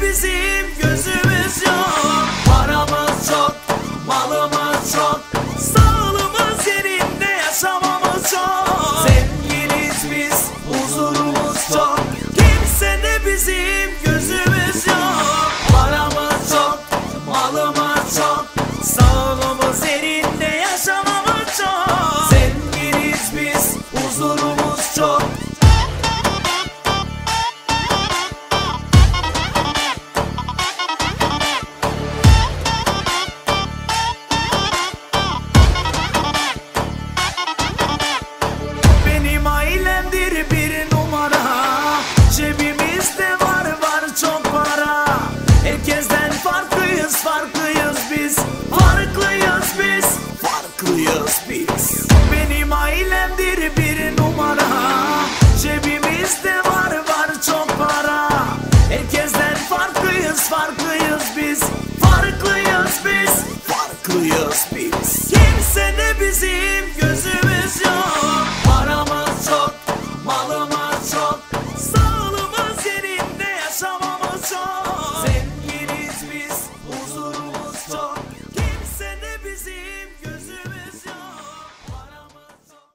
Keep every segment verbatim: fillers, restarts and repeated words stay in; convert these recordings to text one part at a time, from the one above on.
bizim gözümüz yok. Paramız çok, malımız çok, sağlığımız yerinde, yaşamamız çok. Zenginiz biz, huzurumuz çok, kimsede bizim gözümüz yok. Paramız çok, malımız çok, sağlığımız yerinde, yaşamamız çok. Zenginiz biz, huzurumuz çok. Benim ailemdir bir numara, cebimizde var var çok para. Herkesten farklıyız, farklıyız biz, farklıyız biz, farklıyız biz. Benim ailemdir bir numara, cebimizde var var çok para. Herkesten farklıyız, farklıyız biz, farklıyız biz, farklıyız biz. Kimsede bizim gözümüz yok. Paramız çok, malımız çok, sağlığımız yerinde, yaşamamız çok. Zenginiz biz, huzurumuz çok, kimsede bizim gözümüz yok. Paramız çok.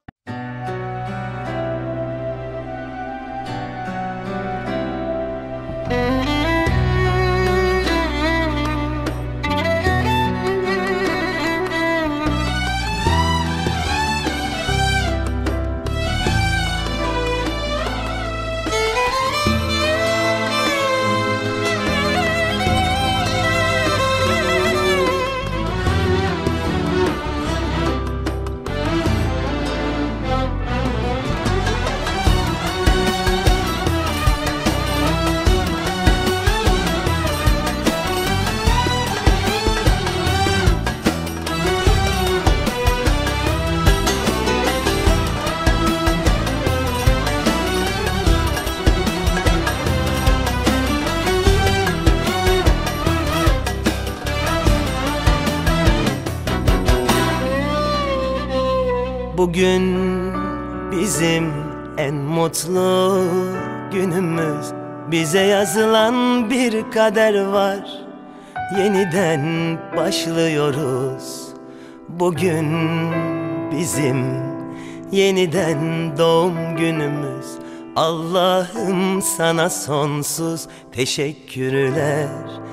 Bugün bizim en mutlu günümüz. Bize yazılan bir kader var, yeniden başlıyoruz. Bugün bizim yeniden doğum günümüz. Allah'ım sana sonsuz teşekkürler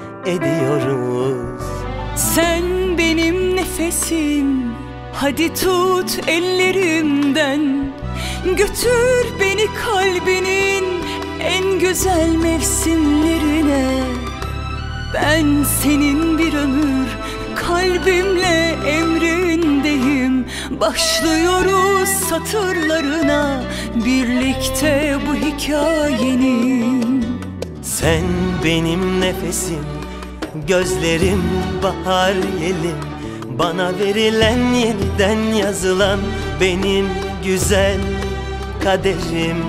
ediyoruz. Sen benim nefesim, hadi tut ellerimden, götür beni kalbinin en güzel mevsimlerine. Ben senin bir ömür kalbimle emrindeyim. Başlıyoruz satırlarına birlikte bu hikayenin. Sen benim nefesim, gözlerim bahar yelim. Bana verilen yeniden yazılan benim güzel kaderim.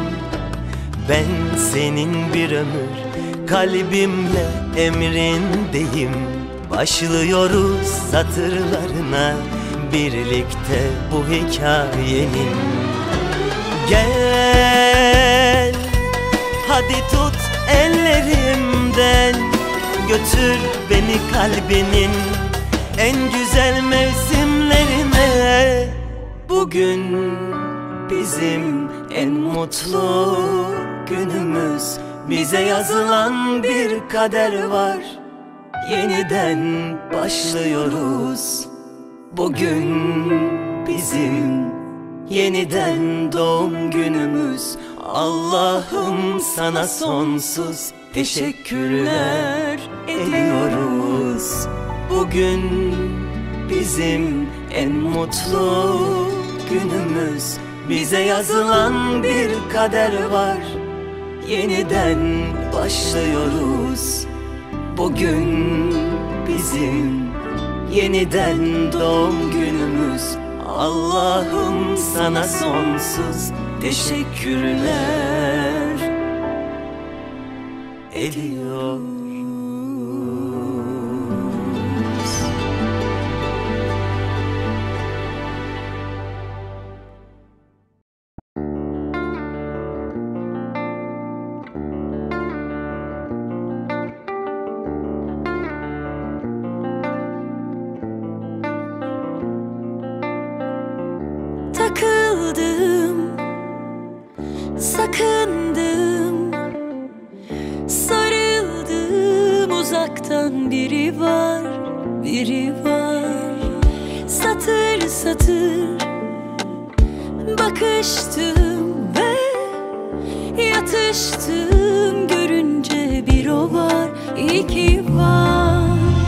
Ben senin bir ömür kalbimle emrindeyim. Başlıyoruz satırlarına birlikte bu hikayenin. Gel hadi tut ellerimden, götür beni kalbinin en güzel mevsimlerine. Bugün bizim en mutlu günümüz. Bize yazılan bir kader var, yeniden başlıyoruz. Bugün bizim yeniden doğum günümüz. Allah'ım sana sonsuz teşekkürler ediyoruz. Bugün bizim en mutlu günümüz. Bize yazılan bir kader var, yeniden başlıyoruz. Bugün bizim yeniden doğum günümüz. Allah'ım sana sonsuz teşekkürler ediyoruz. Takıldım, sakındım, sarıldım, uzaktan biri var, biri var. Satır satır bakıştım ve yatıştım, görünce bir o var, iki var.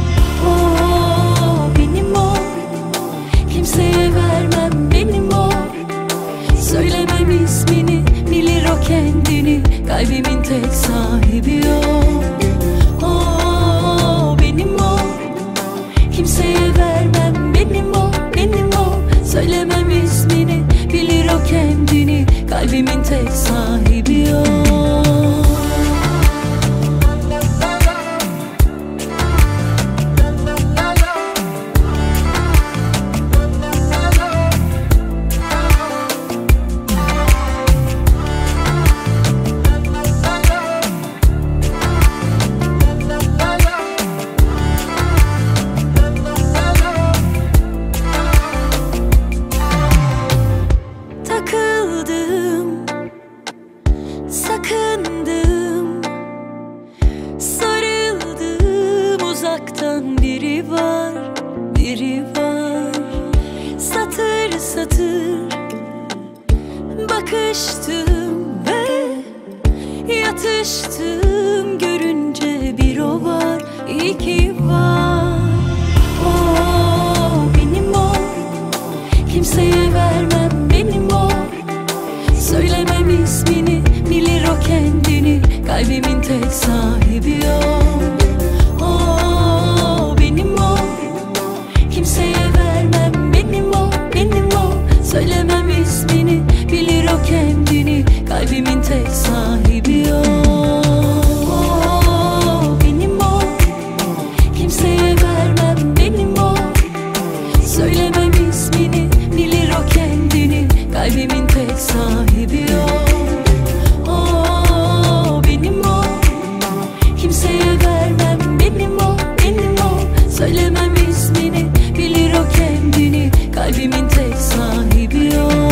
O benim o, kimseye vermem benim o. Söylemem ismini, bilir o kendini, kalbimin tek sahibi o. O benim o, kimseye vermem benim o, benim o. Söylemem ismini, bilir o kendini, kalbimin tek sahibi o. Sakındım, sarıldım, uzaktan biri var, biri var. Satır satır bakıştım ve yatıştım, görünce bir o var, iki var. O benim o, kimseye vermem benim o. Söylemem ismini, bilir o kendini, kalbimin tek sahibi o. O benim o, kimseye vermem benim o, benim o. Söylemem ismini, bilir o kendini, kalbimin tek sahibi o. O benim o, kimseye vermem benim o. Söylemem ismini, bilir o kendini, kalbimin tek sahibi o. O benim o, kimseye vermem benim o, benim o. Söylemem ismini, bilir o kendini, kalbimin tek sahibi o.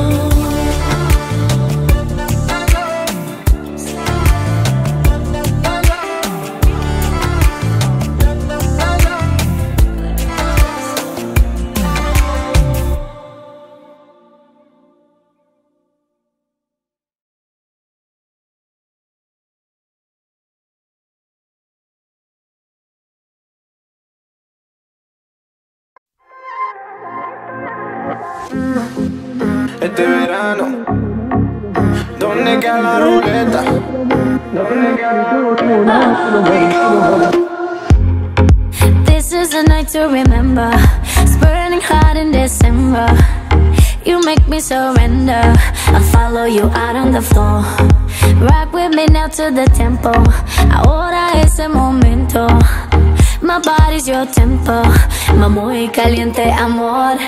Este verano, ¿dónde queda la ruleta? ¿Dónde queda la ruleta? This is a night to remember. It's burning hot in December. You make me surrender. I'll follow you out on the floor. Rock with me now to the tempo. Ahora es el momento. My body's your tempo. My muy caliente amor.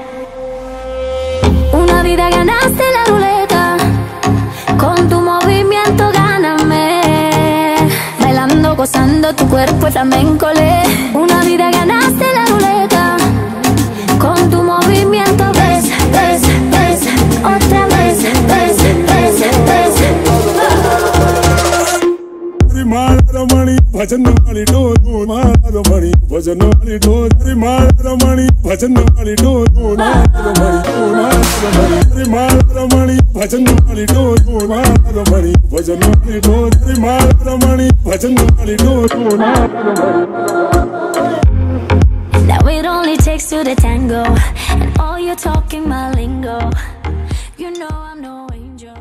Una vida ganaste la ruleta. Con tu movimiento gáname. Bailando, gozando, tu cuerpo es flamenco. Una vida ganaste la ruleta. Con tu movimiento ves, ves, ves. Otra vez, ves, ves, ves. Ramani, bhajan wali do do Ramani, bhajan wali do Ramani, bhajan wali do Ramani, Ramani, bhajan wali do Ramani, bhajan wali do Ramani, bhajan wali do. Now it only takes two to tango, and all you're talking my lingo. You know I'm no angel.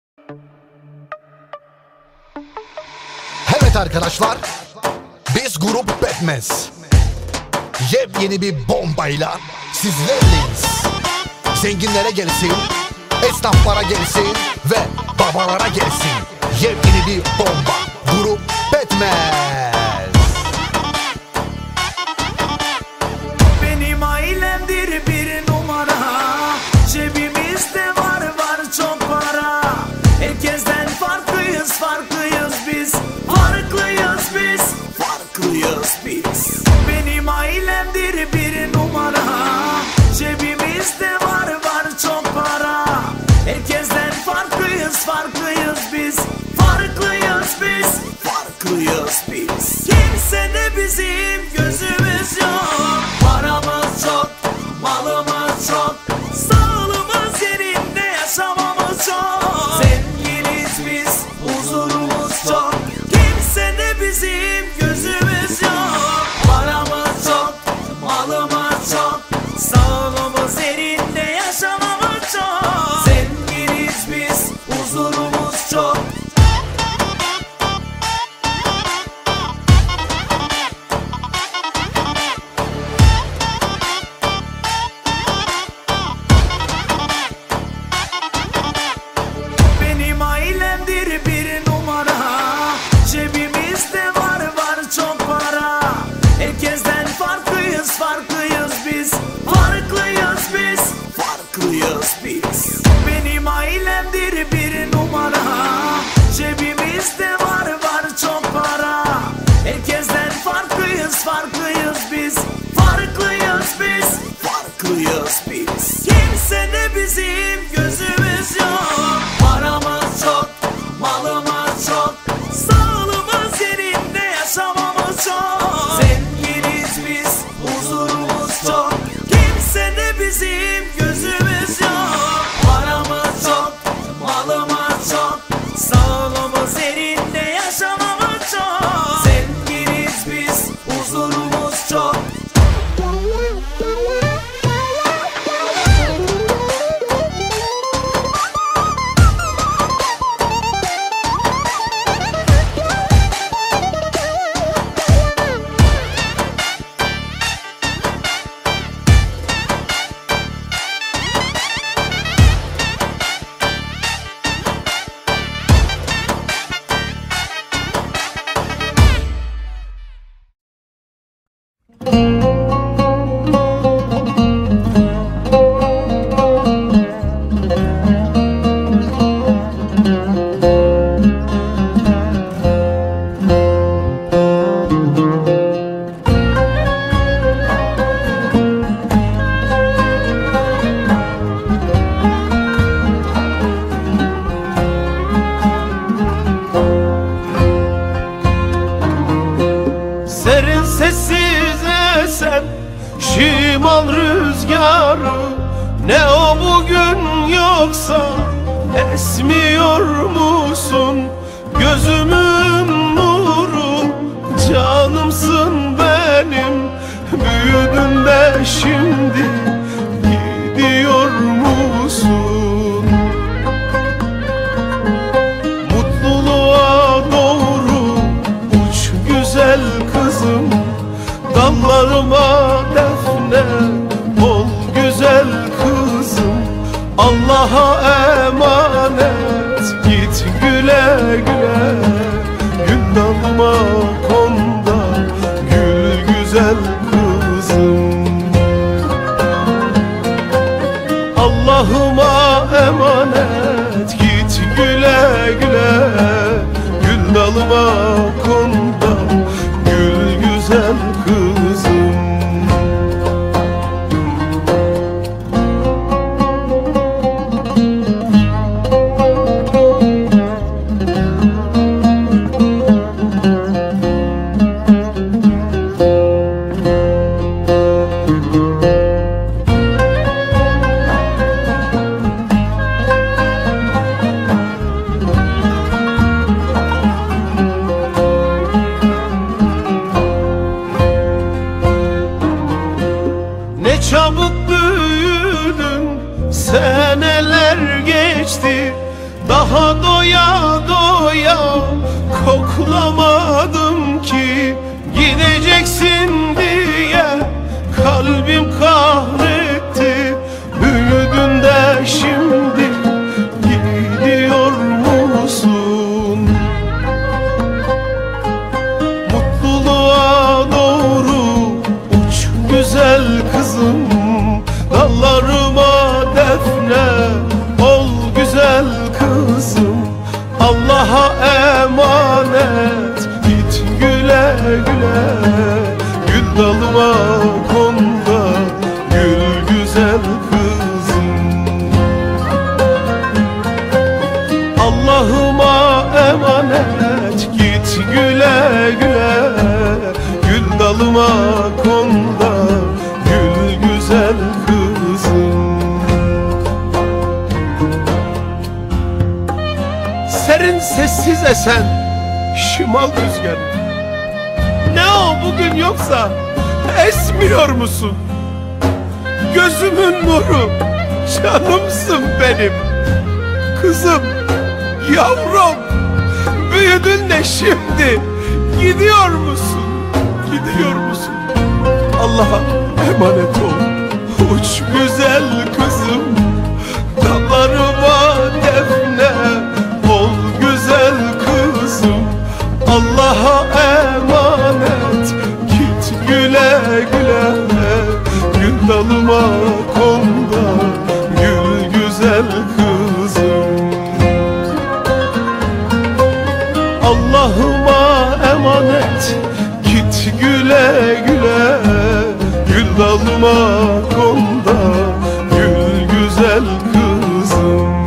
Evet arkadaşlar, biz grup Betmez. Yepyeni bir bombayla sizlerleyiz. Zenginlere gelsin, esnaflara gelsin ve babalara gelsin. Yepyeni bir bomba, grup Betmez. Benim ailemdir bir numara. Cebimizde var var çok para. Herkesten farklıyız farklıyız biz. Farklıyız biz, farklıyız biz. Benim ailemdir bir numara. Cebimizde var var çok farklıyız biz. Benim ailemdir bir numara, cebimizde var var çok para. Herkesten farklıyız farklıyız biz. Farklıyız biz, farklıyız biz. Kimse de bizim gözümüz yok. Paramız çok, malımız çok, sağlığımız yerinde, yaşamamız çok. Zenginiz biz, huzurumuz çok. Kimse de bizim gözümüz yok. Paramız çok, malımız çok, sağlığımız yerinde, yaşamamız çok. Zenginiz biz, huzurumuz çok. Serin sessiz esen şimal rüzgarı, ne o bugün yoksa esmiyor musun? Gözümün nuru, canımsın benim, büyüdün de şimdi gidiyor musun? Mutluluğa doğru uç güzel kızım, dallarıma defne ol güzel kızım. Allah'a emanet git güle güle, gün dalma konda gül güzel kızım. Allah'ıma emanet git güle güle, gül dalıma konda gül güzel kızım. Ne çabuk büyüdün, seneler geçti, daha doya doya koklamadım ki. Gideceksin diye kalbim kahretti, büyüdün de şimdi gidiyor musun? Mutluluğa doğru uç güzel kızım, dallarıma defne ol güzel kızım. Allah'a emanet git güle güle, gül dalıma konda gül güzel kızım. Allah'ıma emanet git güle güle, gül dalıma konda gül güzel kızım. Serin sessiz esen şimal rüzgarı, ne o bugün yoksa esmiyor musun? Gözümün nuru, canımsın benim, kızım, yavrum, büyüdün de şimdi gidiyor musun? Gidiyor musun? Allah'a emanet ol uç güzel kızım, dallarıma defne ol güzel kızım. Allah'a emanet git güle güle, gün dalıma konda gül kızım. Allah'ıma emanet, git güle güle. Gül dalıma konda, gül güzel kızım.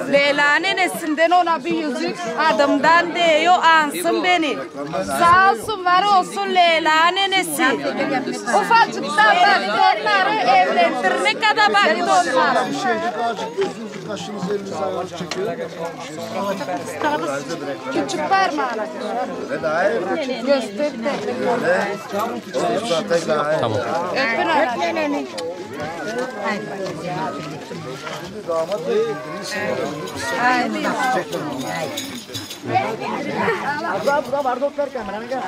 Leyla nenesinden ona bir yüzük adımdan değiyor ansın beni. Sağ olsun var olsun Leyla nenesi. Ufacıktan baktı onları evlendirene kadar baktı onları. Küçük parmağına göster de. Tamam. Öpün anne. Abla burada var doktor kamerana gel.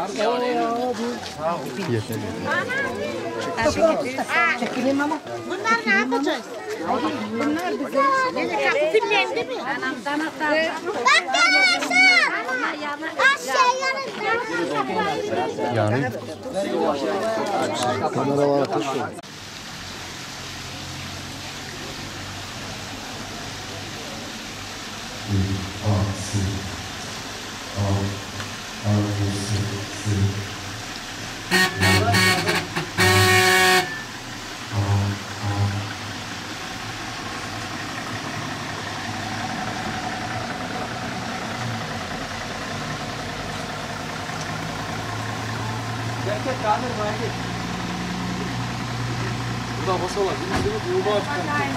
Çekilin ama. Bunlar ne yapacağız? Bunlar bize. Filmlendi mi? Bak gel aşağı. Aşağı yanında. Yani. Kamera var ateş var. Burada masa var. Bir de bu var.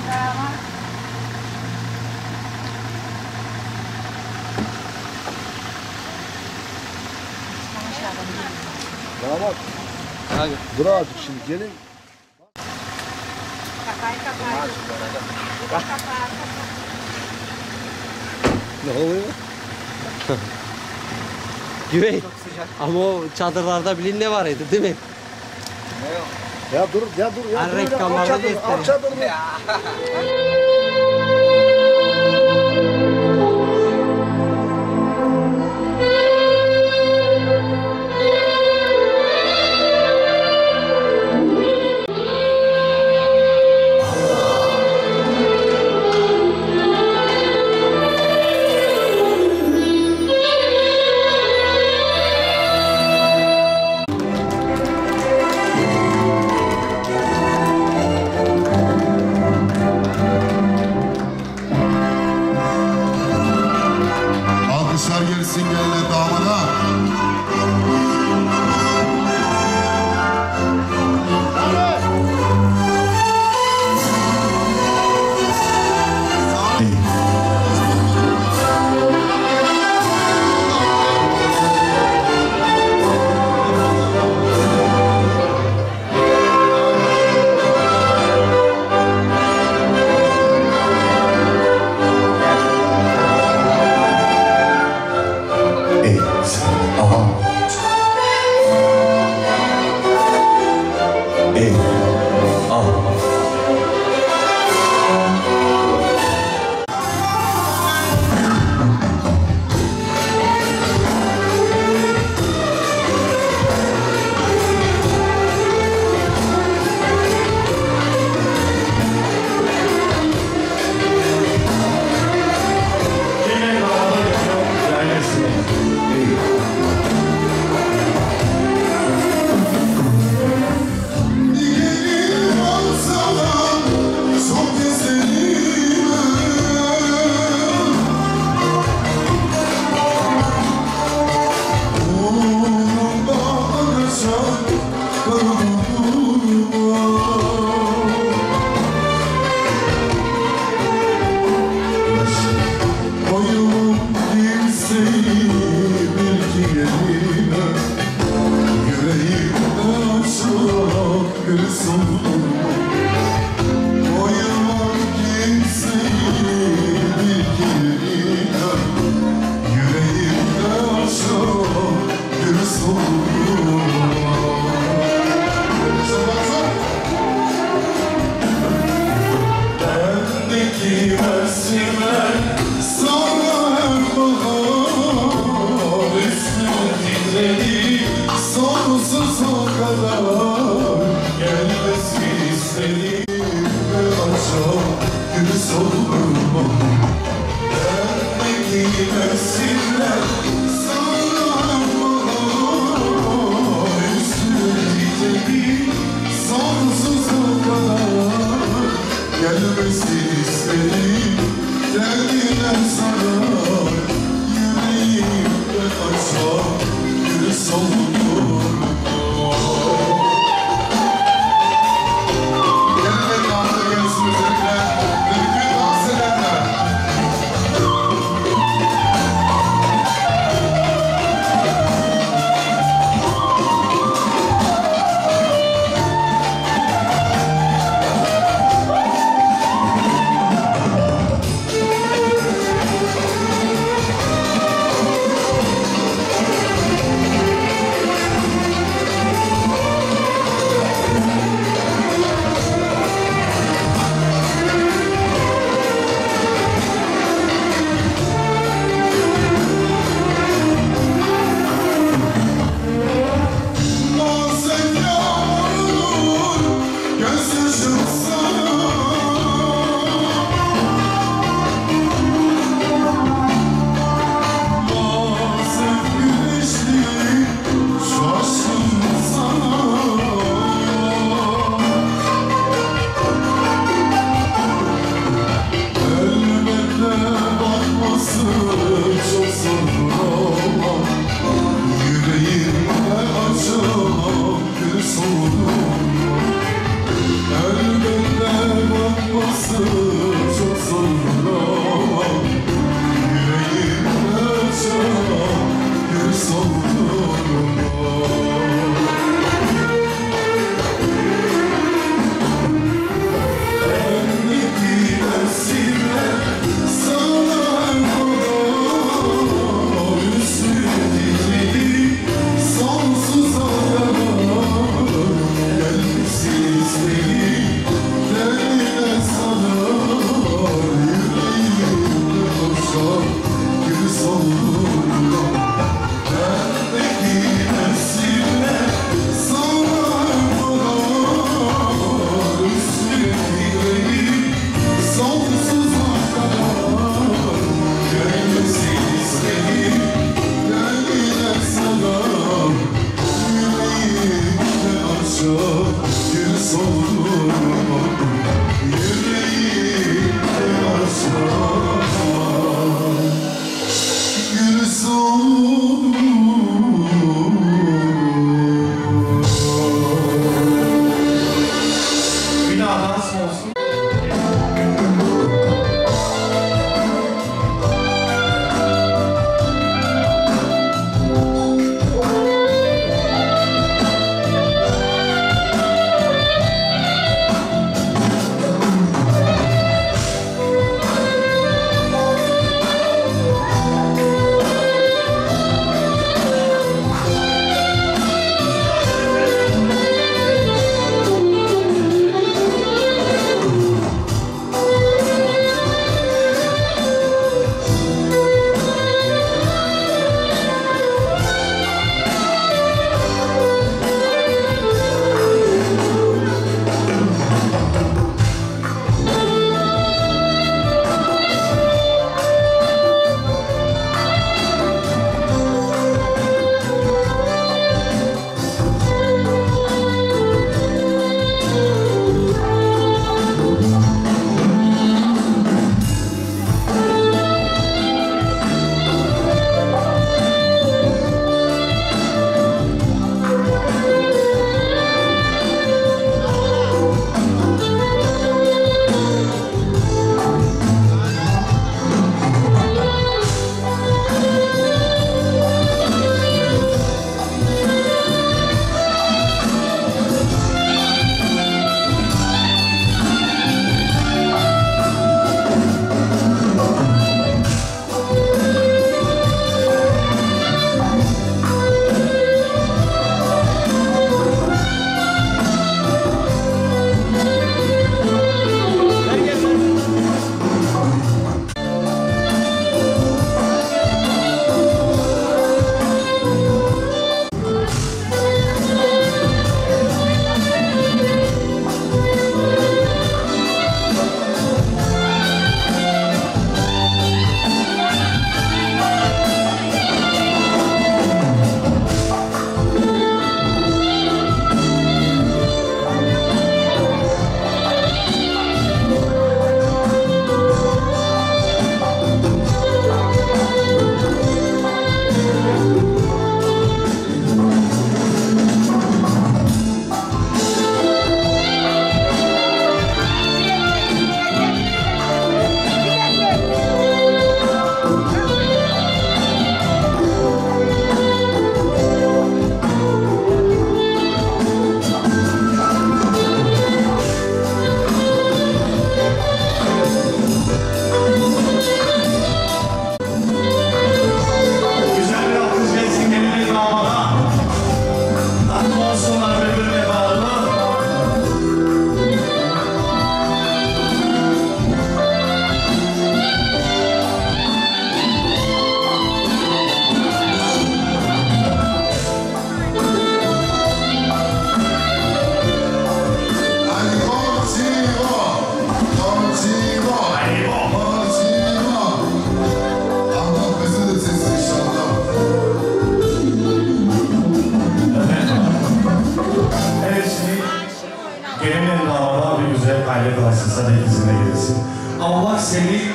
Damat. Hadi. Dur artık şimdi gelin. Ne oluyor? Güvey. Ama o çadırlarda bilin ne var idi değil mi? Ya dur ya dur ya. Arrek kamerada gösterin. Al çadırını. Alkışlar gelsin gelene damada. Gelmesi istedim, geldi.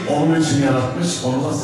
onun için yaratmış, onu da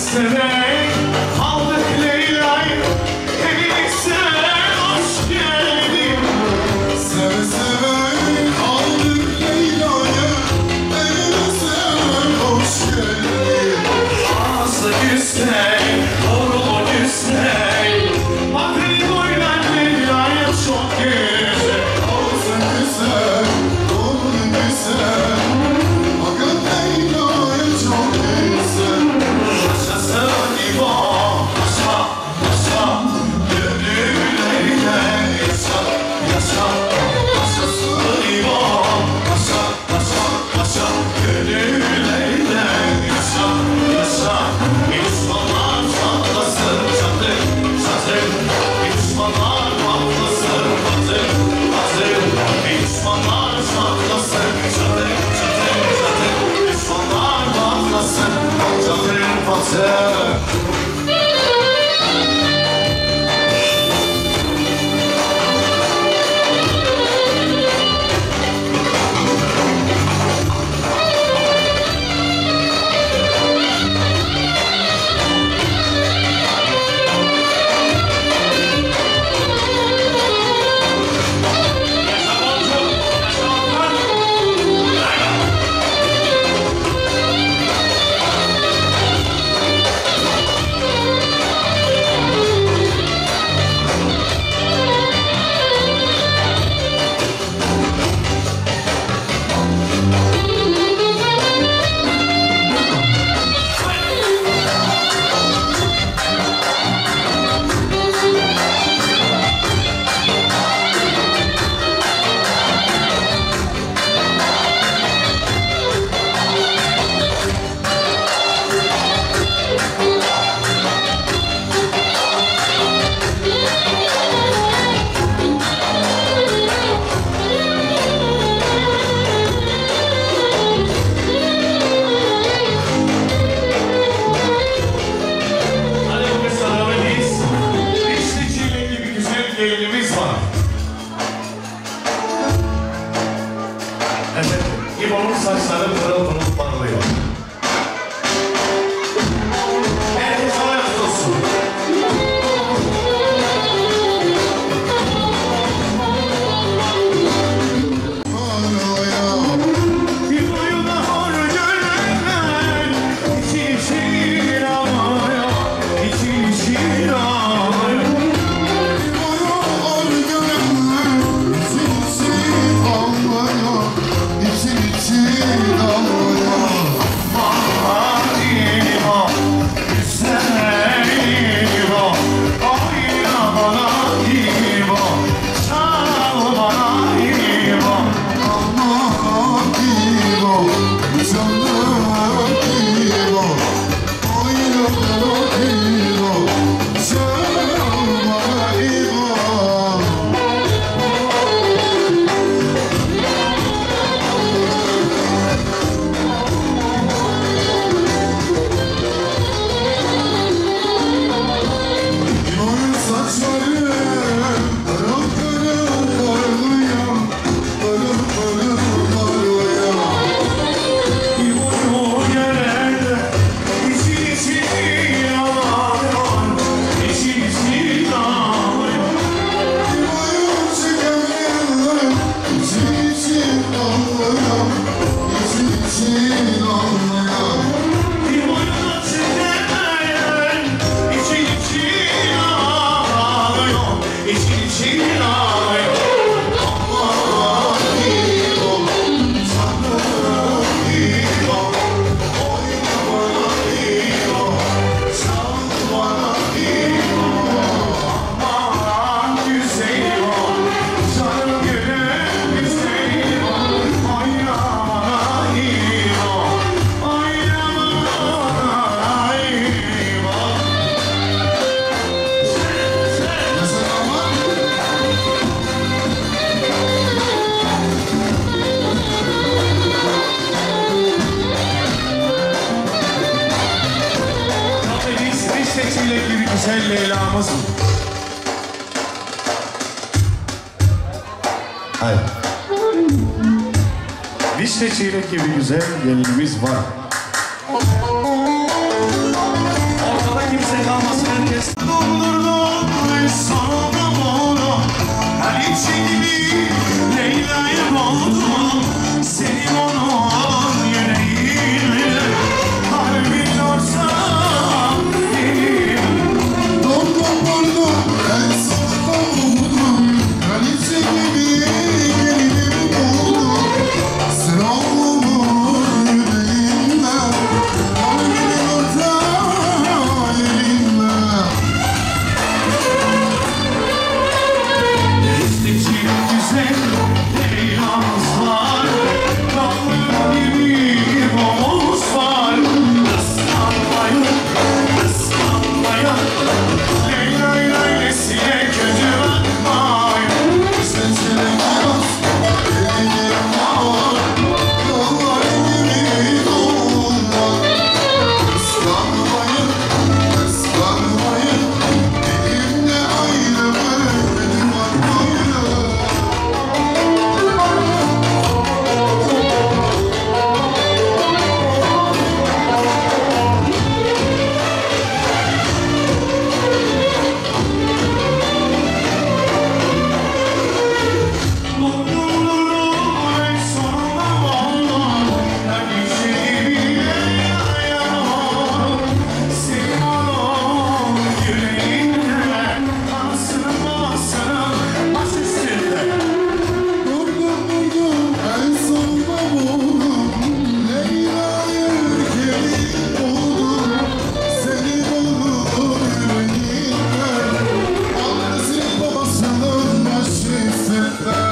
severek aldık Leyla'yı. Hey seven hoş geldin. Seve seve aldık Leyla'yı. Evine seven hoş geldin. Ağzı güzel, doğru güzel. Bakın oynar Leyla'ya çok güzel. Ağzı güzel, doğru güzel. Bakın Leyla'ya çok güzel. Yaşasın İbo, yaşa, yaşa. Gönlüyle yaşa, yaşa. Yaşasın İbo, yaşa, yaşa, yaşa. Gönlüyle yaşa, yaşa. İnsanlar çatlasın, çatır, çatır. İnsanlar patlasın, patır, patır. İnsanlar çatlasın, çatır, çatır, çatır. İnsanlar patlasın, çatır, patır. Hadi bu kız sarılırız. İşte çilek gibi güzel gelinimiz var. Evet, İbo'nun saçları pırıl pırıl parlıyor. Herkes ayakta olsun. İbo'yu da hor görürler. İçi içi ağlıyor. İçi içi ağlıyor. İbo'yu hor görenler için için ağlıyor. İçin için ağlıyor. Vah İbo, güzel İbo. Oyna bana İbo. Çal bana İbo. Aman İbo, canım İbo. Oyna bana İbo. Canım bana İbo. İbo'nun saçları pırıl pırıl parlıyor. Pırıl pırıl parlıyor. İbo'yu görenler içi içi ağlıyor. İçi içi ağlıyor. İbo'yu çekemeyenler için için ağlıyor. İçin için ağlıyor. İbo'yu da çekemeyen içi içi ağlıyor. İçi içi ağlıyor. Aman İbo, canım İbo. Oyna bana İbo. Çal bana İbo. Aman güzel İbo, canım gülüm güzel İbo. Oyna bana İbo, oyna bana İbo. Mesela aman. Tabii biz, biz de çilek gibi güzel Leyla'mız. Hayır. Vişne çeyrek gibi güzel gelinimiz var. kimse kalmasın herkes. Doldurdum sana bunu, her içi gibi Leyla'yı buldum. Senin onun yüreğini, kalbin olsa benim. Doldurdum ben sana bunu, her içi gibi gelini buldum. Sen oğlumun yüreğinde, kalbin olsa yerinde. Üstteki güzel Leyla'mız var, dallı gibi boğuz var. Islanmayın, ıslanmayın, Leyla'yla öylesine kötü bakmayın. Sesine biraz elim var, yollar gibi dolma. Islanmayın, ıslanmayın, elimde ayrı vermedim bakmayın. Durdurdum en sonunda buldum, Leyla'yı erkeği buldum. Seni buldum yüreğimde, annesi babasının başüstünde.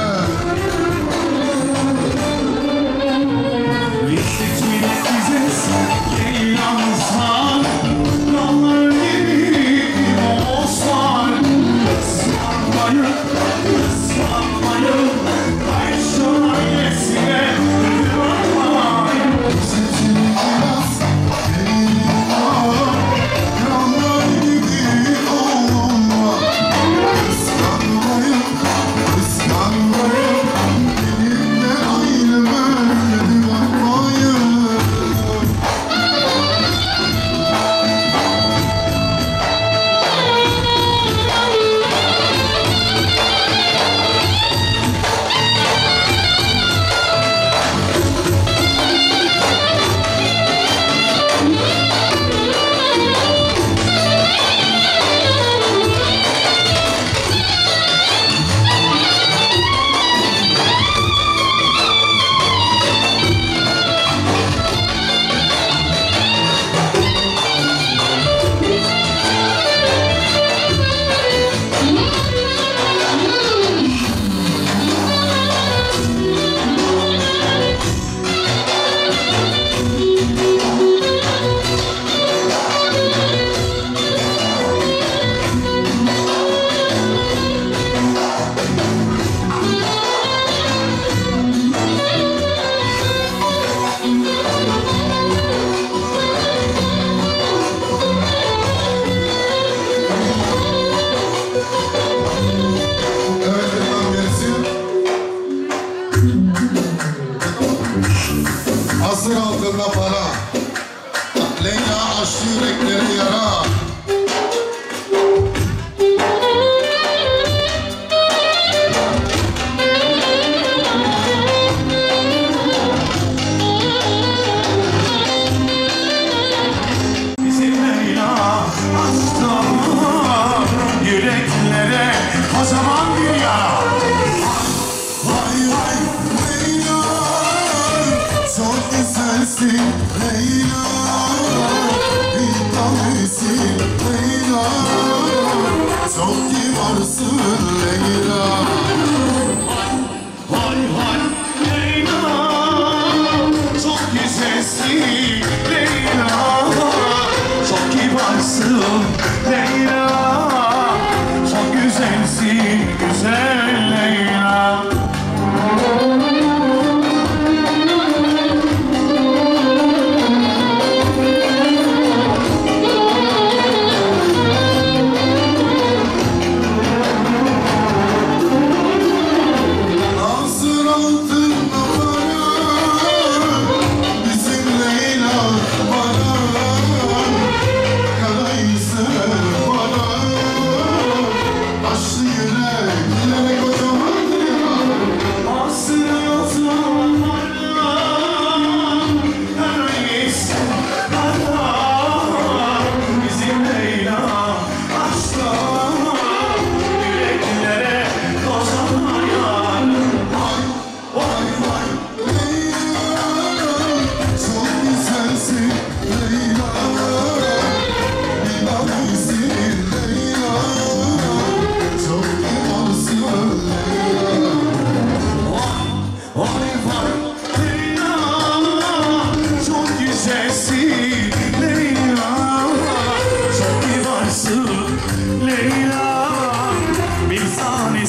Asır altında para, Leyla açtı yürekleri yara. Bizim Leyla açtı yüreklere kocaman bir yara. Vay vay Leyla, çok güzelsin Leyla, bir tanesin Leyla, çok kibarsın Leyla. Vay vay Leyla, çok güzelsin Leyla, çok kibarsın Leyla, çok güzelsin güzel Leyla. Asır altında para, bizim Leyla.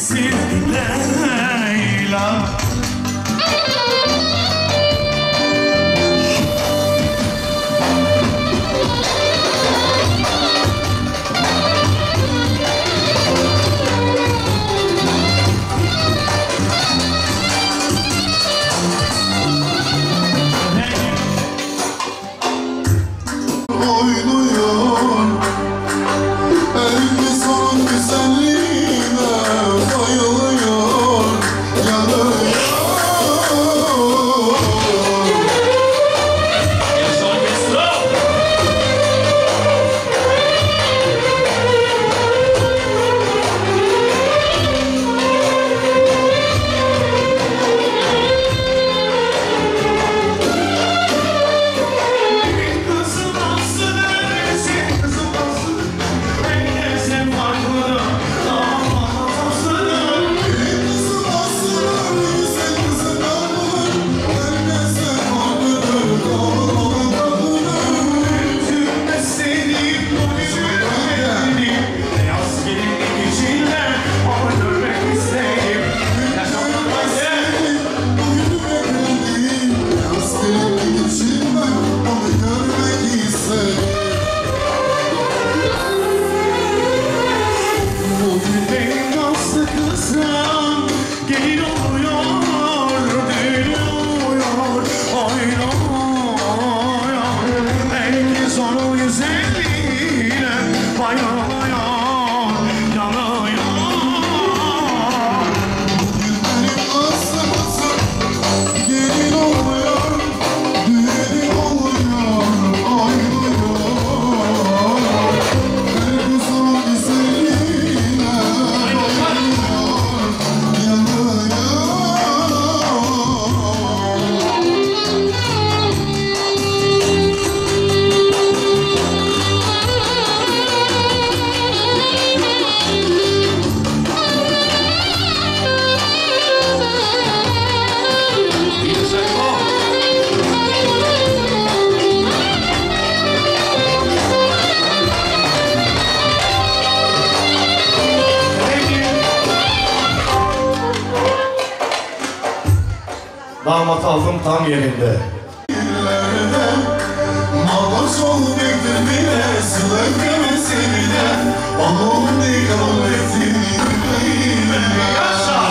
misin Leyla? Oynuyor elini son güzelliğine bayılıyor, yanıyor. Damat aldım tam yerinde. Mağaç ol bektir bile sılır seni de onun ne kabul ettiğini yaşa.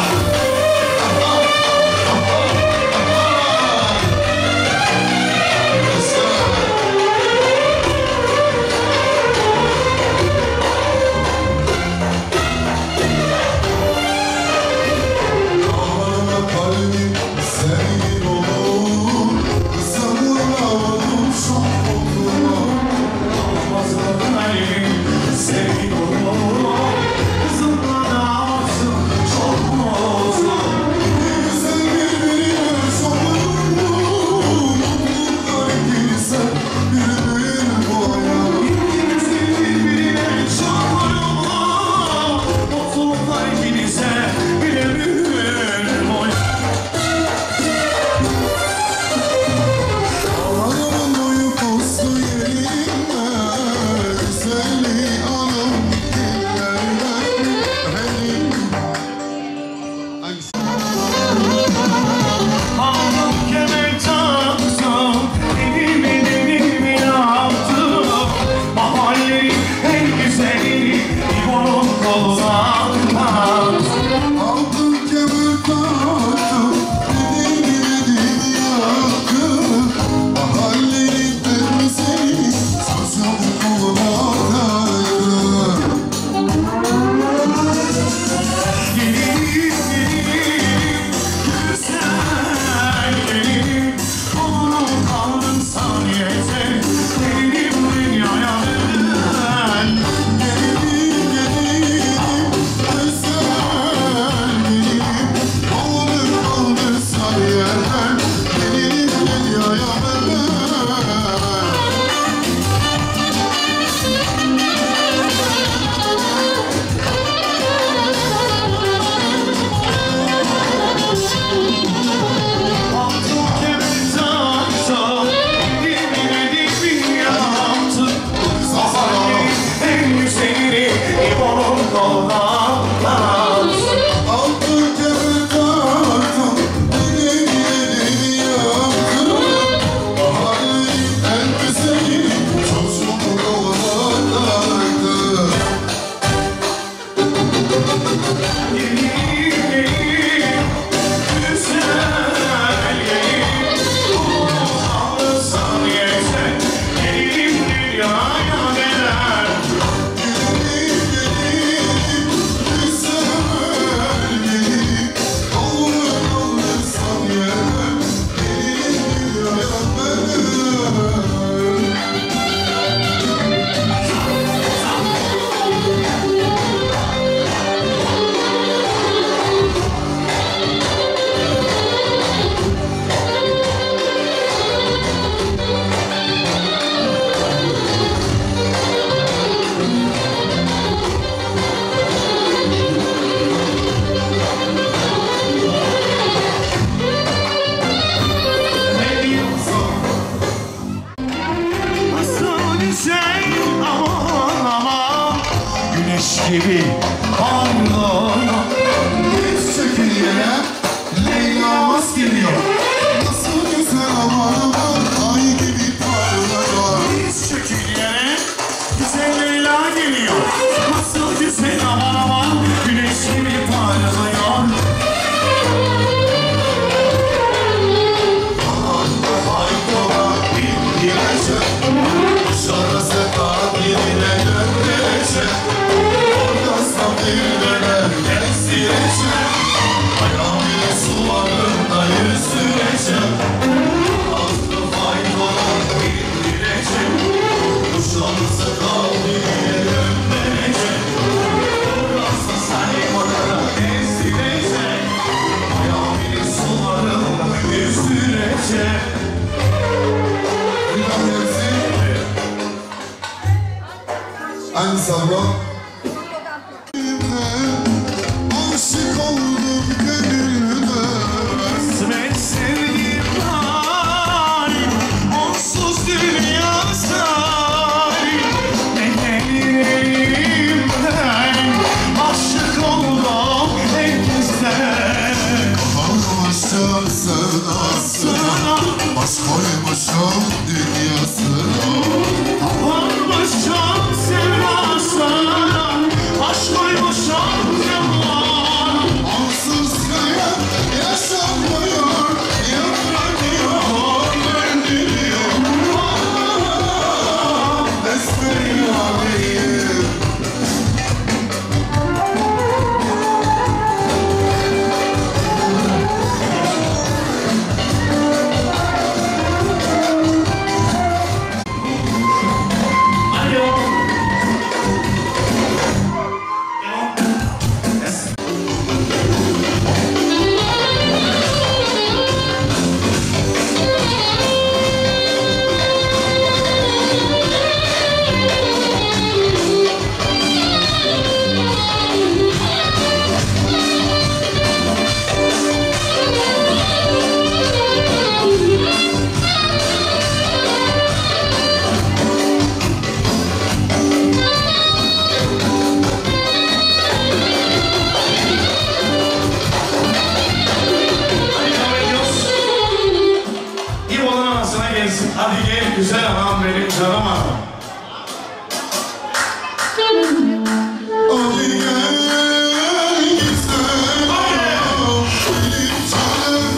Sevgi olur, kızımla da olsun çok mu? gibi parlıyor. Diz çökün yere Leyla Mas geliyor. Nasıl güzel aman aman ay gibi parlıyor. Diz çökün yere güzel Leyla geliyor. Nasıl güzel aman aman güneş gibi parlıyor. Şarası kadirine gönderecek. Orgasına bir dönem gezdirecek. Ayağımın sularında yüzdürecek. Altı faydalar bildirecek. Şarası kadirine gönderecek. Orgasına saymalara gezdirecek. Ayağımın sularında yüzdürecek. Aynı sabah aşık oldum gönlüme. Kısmet sevdiğim halim onsuz dünya salim. Bedelimden aşık oldum herkesten. Kavuştum sevdasına, baş koymuşum dünyasına. Kapanmışım sevdasına, baş koymuşum yalan. Onsuz hayat yaşanmıyor, yıpranıyor, öldürüyor. Ah, Besbellaleyim. Hadi gel güzel anam benim canım anam. Hadi gel güzel anam benim canım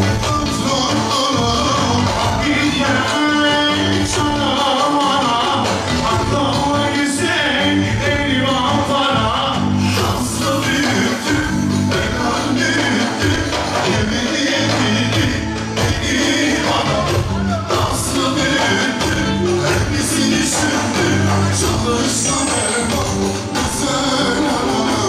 anam. Hadi gel canım anam aklıma güzel eyvah bana. Nasıl büyüttüm helal büyüttüm yemedi yemedi beni bana. Nasıl büyüttüm hepsini düşündüm çalışsam elbam güzel anam.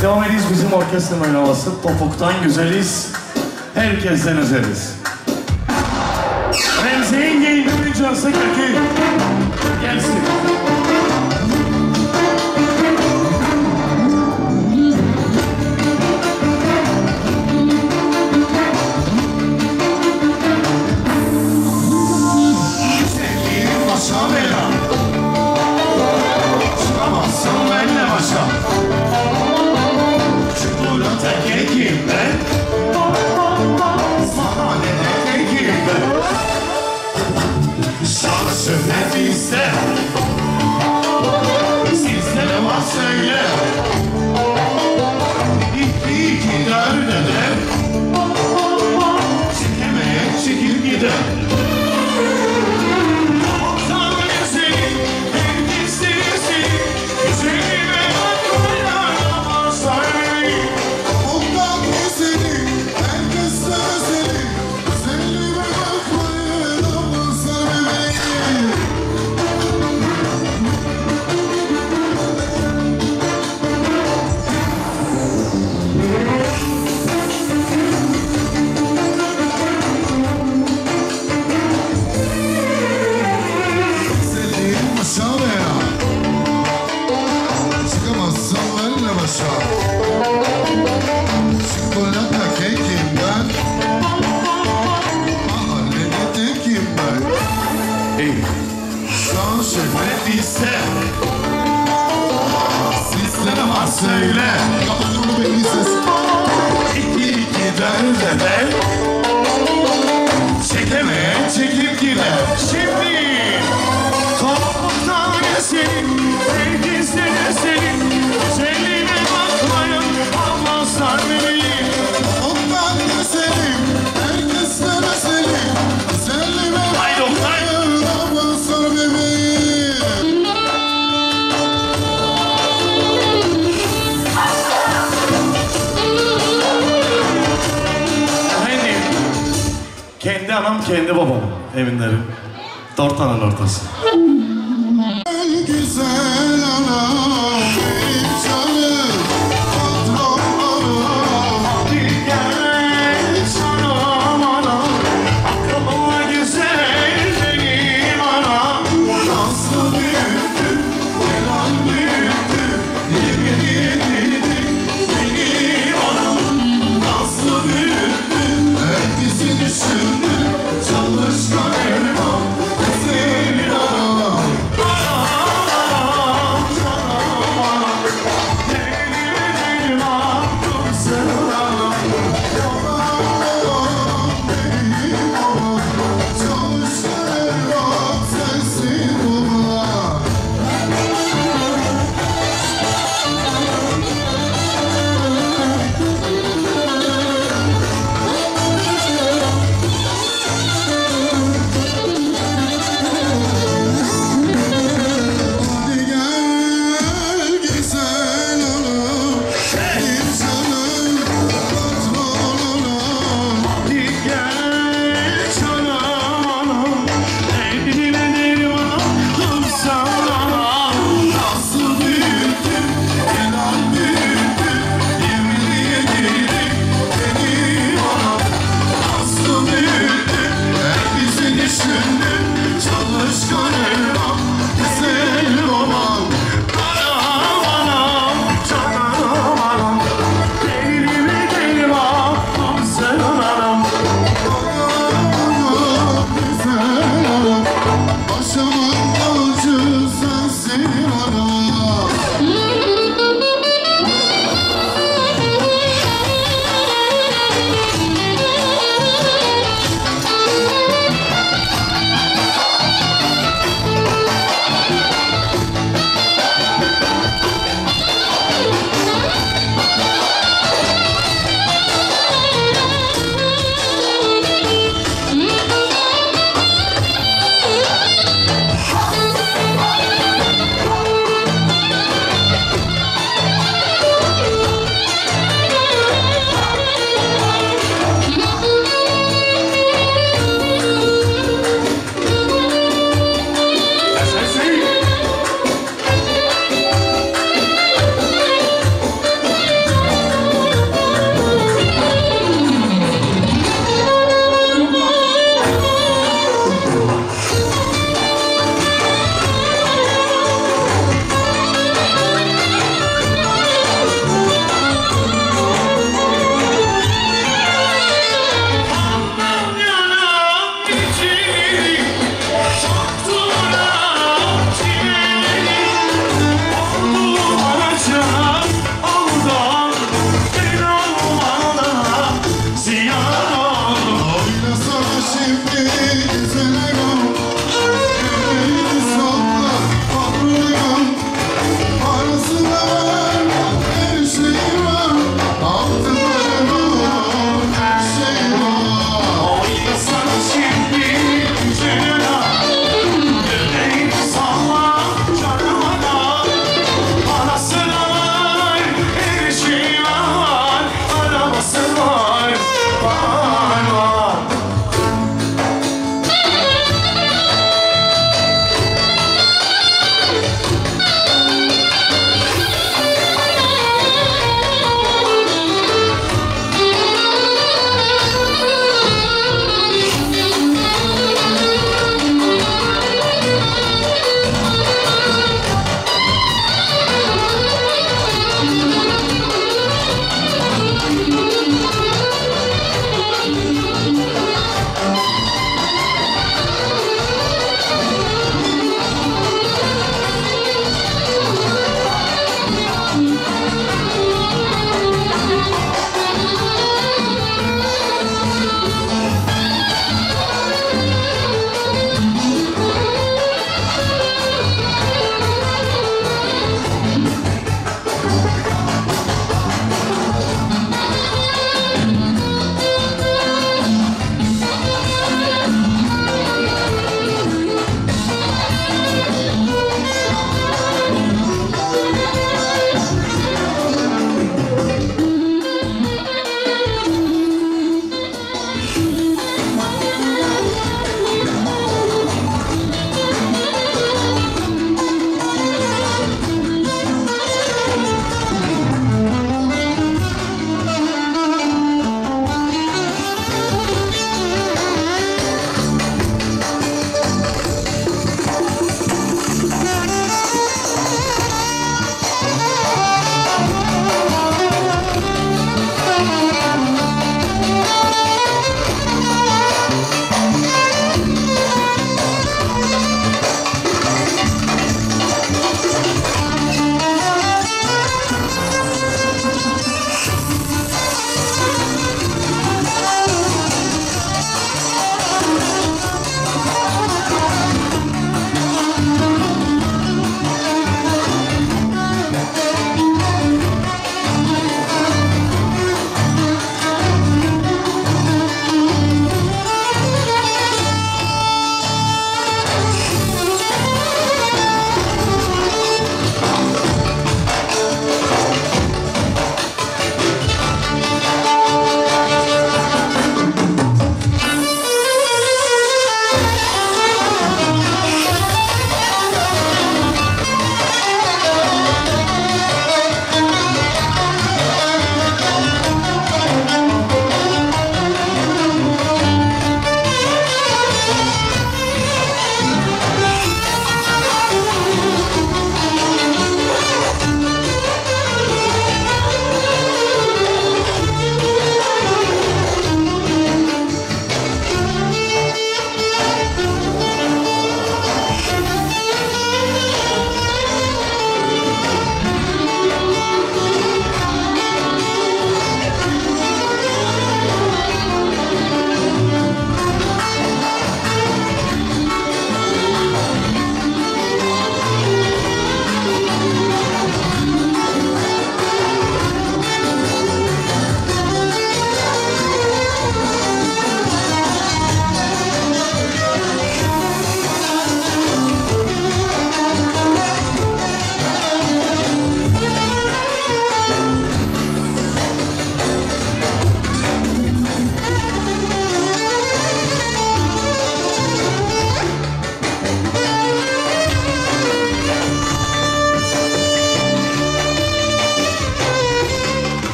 Devam ediyoruz bizim orkestranın oynaması. Topuktan güzeliz. Herkesten özeliz. Remzi'nin giyimini cansı kaki. Gelsin. Sevdiğim başa bela. Çıkamazsın benimle başa. Çikolata kekim ben. Sana ne kekim ben. Şansı nefiste. Sizde ne var söyle. İki iki dörde de. Çekemeye çekip gider. Çikolata kekim ben. Mahallede tekim ben. Hey. Şan şöhret ise. Sizlere var söyle. Kapatın bu belli ses. İki iki derde de. Çekemeye çekip gider. Şimdi topuktan eserim. Herkesten eserim. Güzelliğine bakmayın. Almazlar beni. Ondan güzelim. Herkesten eserim. Güzelliğine bakmayın. Almazlar beni. Efendim, kendi anam kendi babam eminlerim. Dört tane ortası. Güzel anam benim canım patronlarım. Hadi gel canım anam. Aklıma güzel benim anam. Nasıl büyüttü, helal büyüttü. Yemin yedirdi benim anam. Nasıl büyüttü, herkesi düşündü. Çalışkan elmam, güzel anam.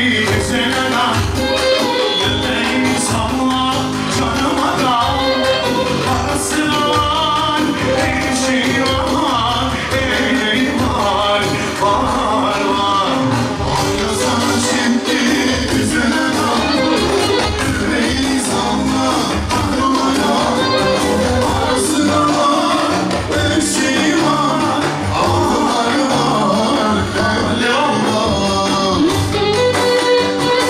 güzel ana. Yüreğimi salla canıma da. Parası var, her şey var, emeği var, var var. Oynasana şimdi güzel ana. Yüreğimi salla canıma da. Parası var, her şey var, var var.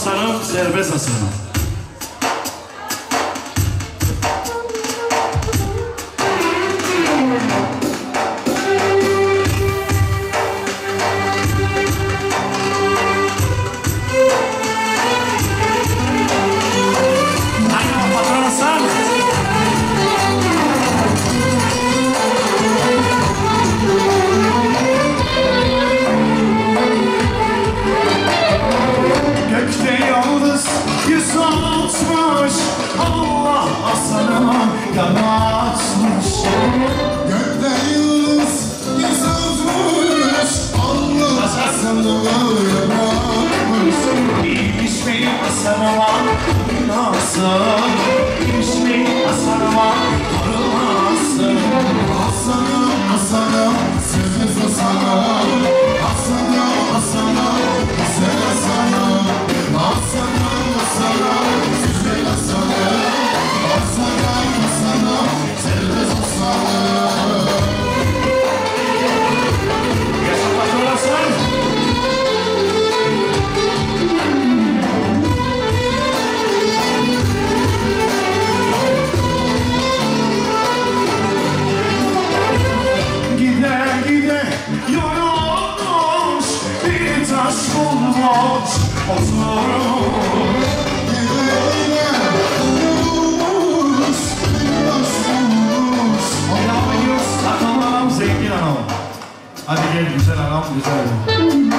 Hasan'ım, serbest Hasan'ım. Gökte yıldız yüz atmış, Allah Hasan'a yanatmış. Gökte yıldız yüz atmış, Allah Hasan'a yanatmış. İyiymiş mi Hasan'a nasıl? İyiymiş mi Hasan'a nasıl? Hasan'a, Hasan'a, sevmez Hasan'a. Hasan'a, Hasan'a, güzel Hasan'a. Hasan'a, Hasan'a, güzel Hasan'a. Hasan'a, Hasan'a, sevmez Hasan'a. Yaşamak olasın. Gide gide yorulmuş, bir taş bulmuş oturmuş. Gide gide yorulmuş, bir taş bulmuş. Devam ediyoruz. Akıllı anam, zengin anam. Hadi gel güzel anam, güzel anam.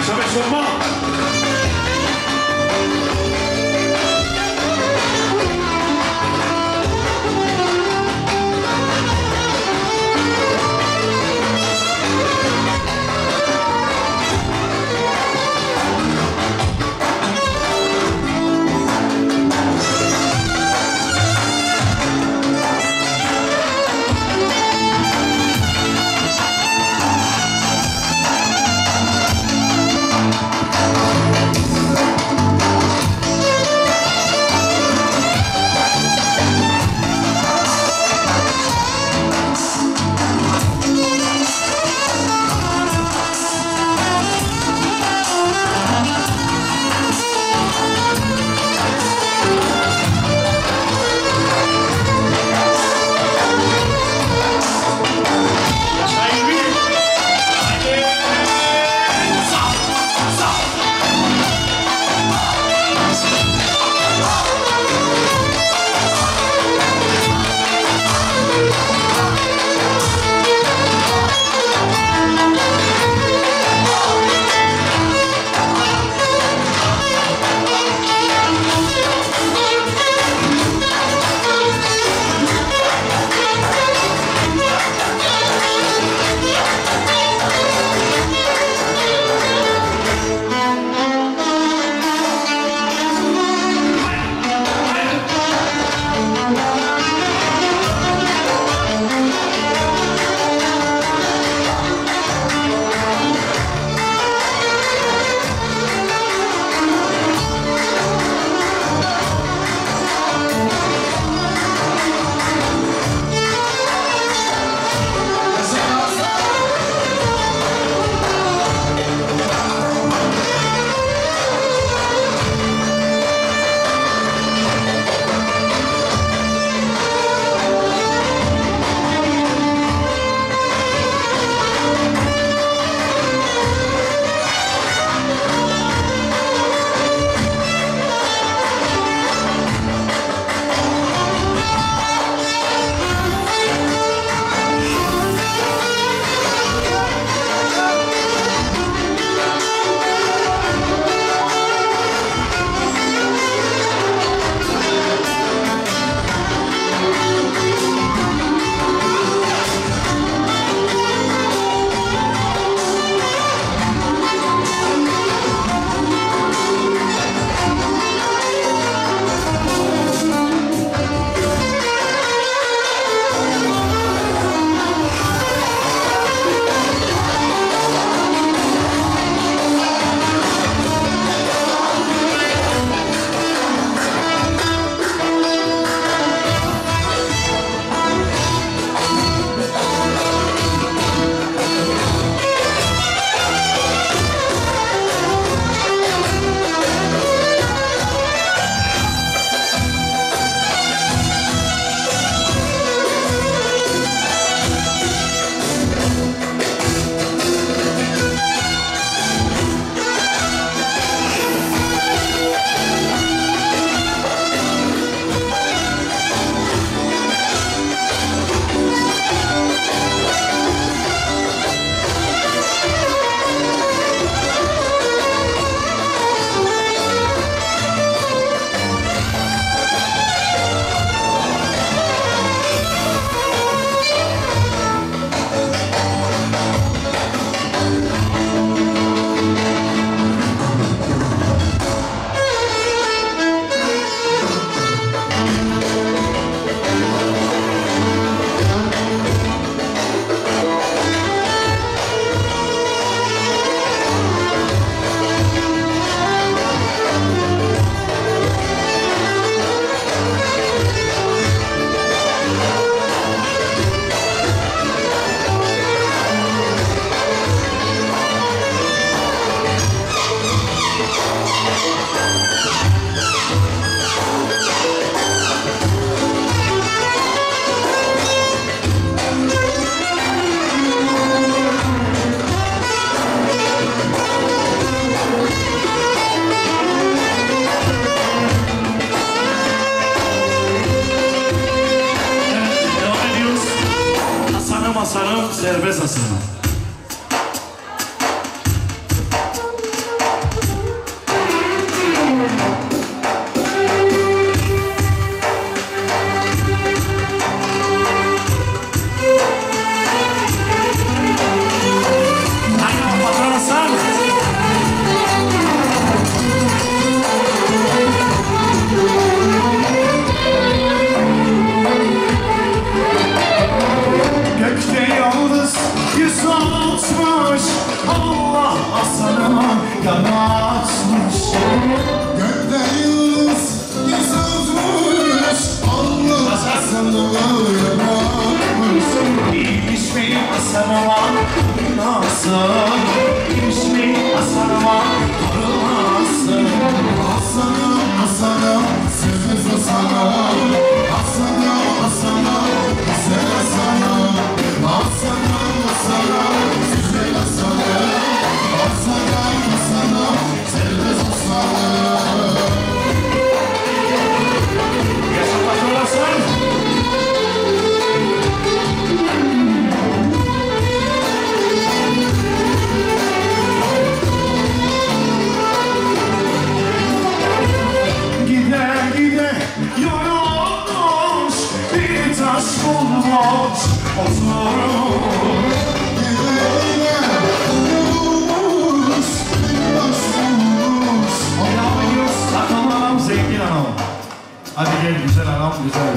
Yaşa be sorma. Hasan'ım serbest Hasan'ım. kanatmış. Gökte yıldız yüzülmüş, Allah sana yaratmış. İyiymiş mi Hasan'ıma nasıl? İyiymiş mi Hasan'ıma nasıl? Hasan'a, Hasan'a, sevmez Hasan'a. Hasan'a, Hasan'a, güzel Hasan'a. Hasan'a, Hasan'a, güzel Hasan'a. Hasan'a, Hasan'a, sevmez Hasan'a. Yaşamak olasın. Gide gide yorulmuş bir taş bulmuş oturur. Gide gide yorulmuş bir taş bulmuş. Oynamıyoruz takım anam zengin anam. Hadi gel güzel anam güzel.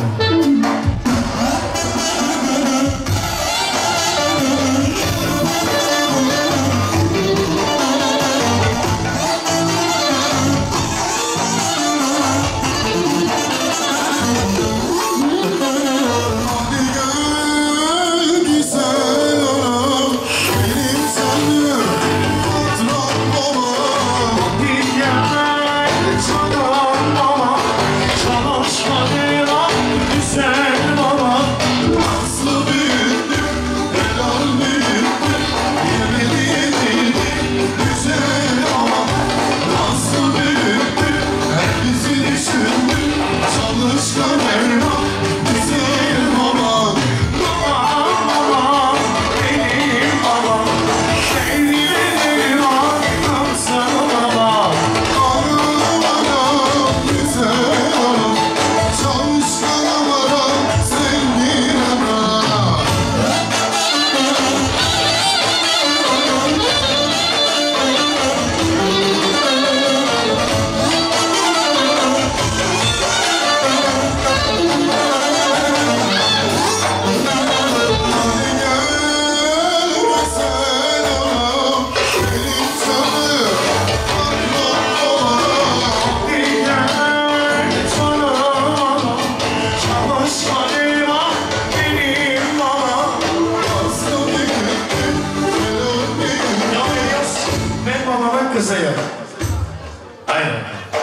Kızıyım. Aynen.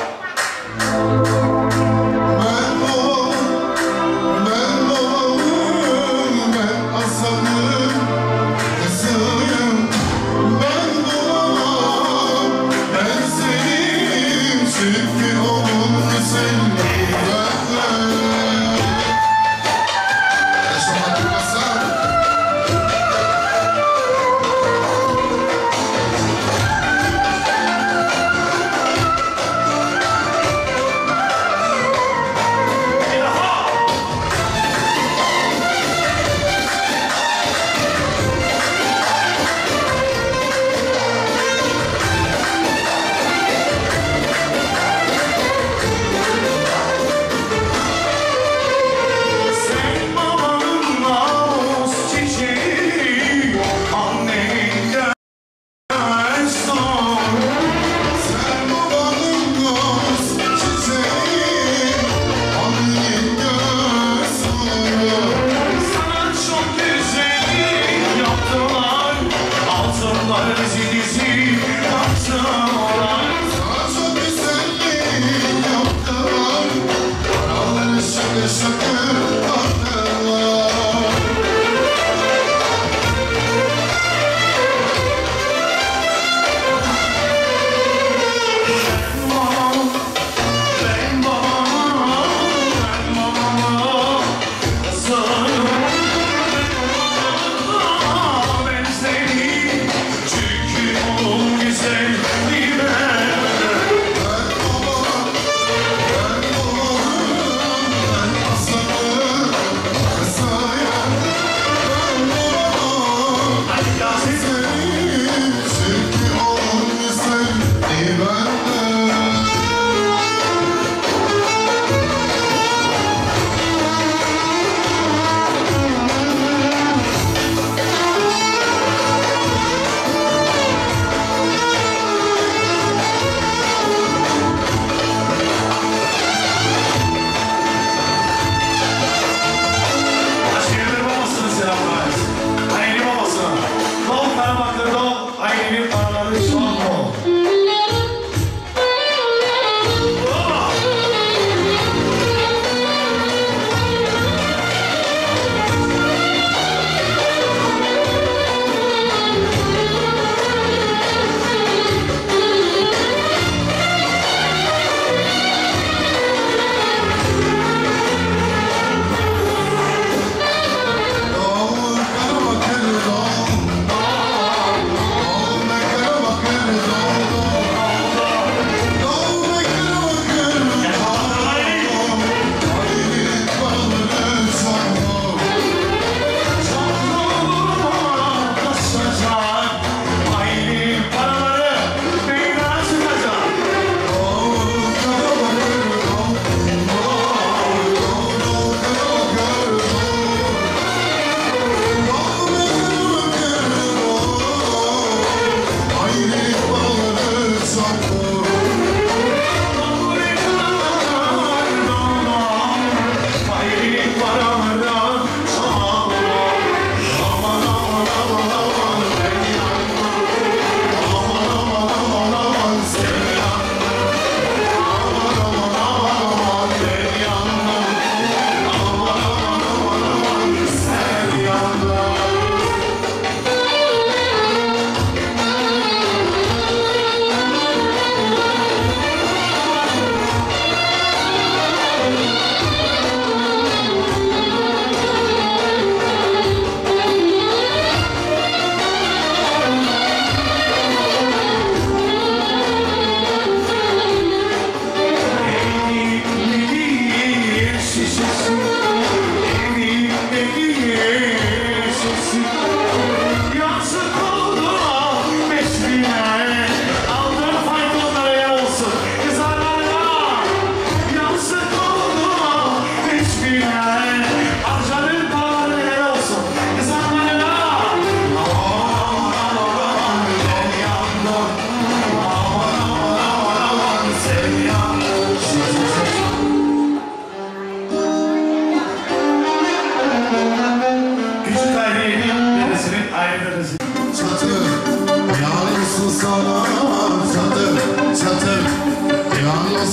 Ben babam, ben babamım, ben Hasan'ın kızıyım. Ben babam, ben senin çünkü onun güzelliği benden. Yaşamak Hasan.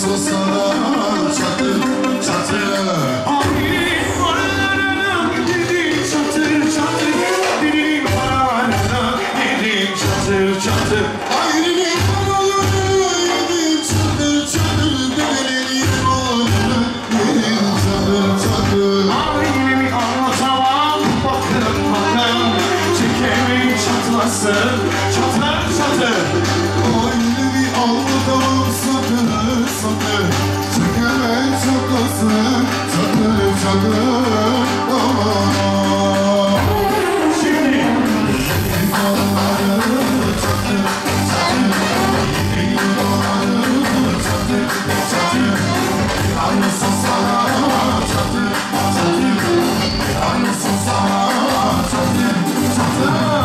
susana çatır çatır. Ay paralarına dedim çatır çatır. Dedim paralarına dedim çatır çatır. Ailenin paralarını yedim çatır çatır. Dedelerin paralarını yedim çatır çatır. Ailemi anlatamam bakın bakın. Çekemeyin çatlasın çatır çatır. Ailemi anlatamam satır satır. Çekemem çatlasın çatır çatır. Aman. Şimdi paraları çatır çatır. Yedim paraları çatır çatır. Anlasın sana çatır çatır. Anlasın sana çatır çatır.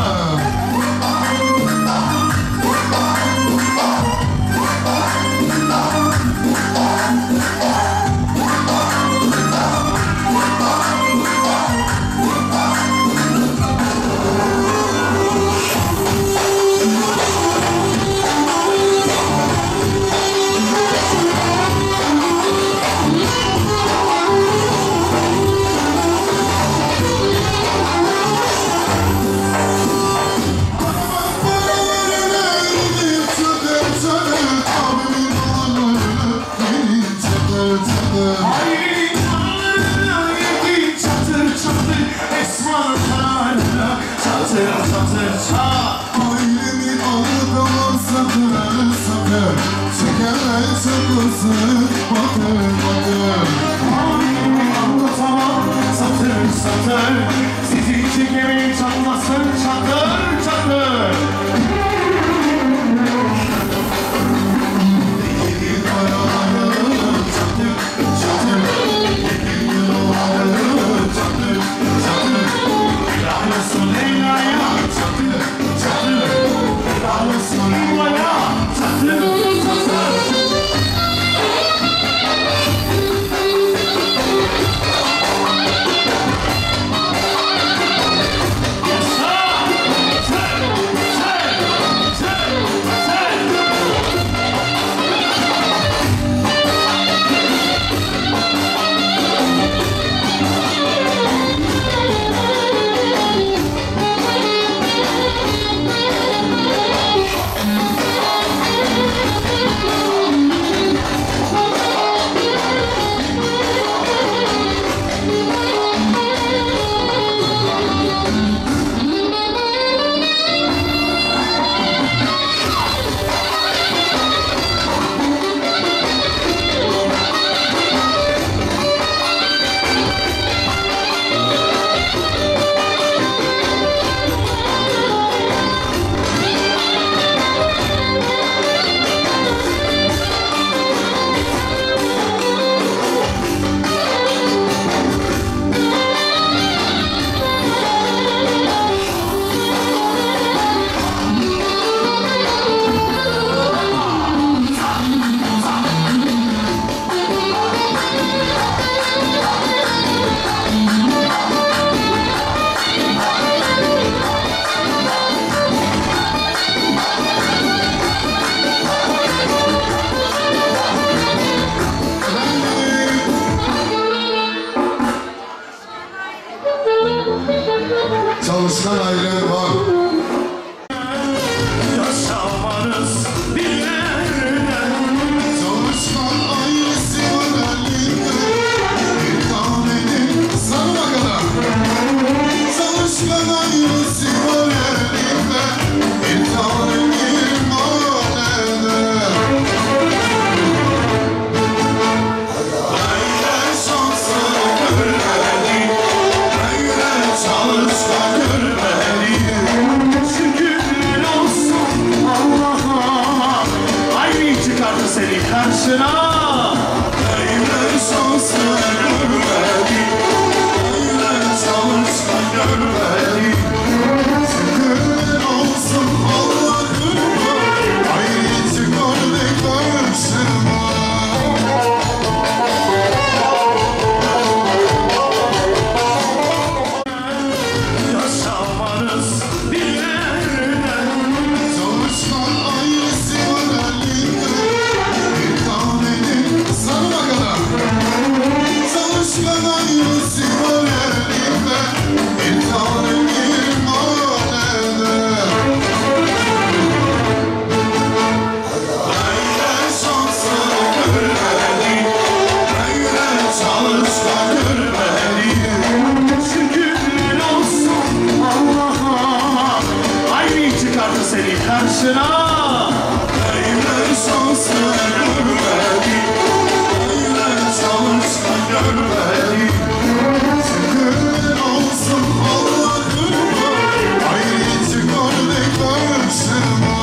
ailemin paralarına yedim çatır çatır. Esmer paralarına çatır çatır çat. Ailemi anlatamam satır satır. Çekemem çatlasın batır batır. Ailemi anlatamam satır satır. Sizi çekemeyin çatlasın çatır çatır. Yedim paraları çatır çatır. Yedim paraları çatır çatır. Helal olsun Leyla'ya Çatır çatır. helal olsun Leyla'ya çatır çatır. Çalışkan aile var. Yaşamanız dillerden. Çalışkan ailesi var elinde. Bir tanenin sana bakalım. Çalışkan ailesi var elinde. Bir tanenin mahallede. Böyle şansını görmedim. Böyle çalışkan görmedim. Şükürler olsun Allah'a. Aynı çıkardı seni karşına. Böyle şansını görmedim. Böyle çalışkan görmedim. Şükürler olsun Allah'ıma. Ayrı çıkardık karşıma. Yaşamanız dillerden. Çalışkan ailesi var elinde. Bir tanenin karşına. Böyle şansı görmedim, böyle çalışma görmedim. Şükürler olsun Allah'ıma, hayır çıkar ve karşıma.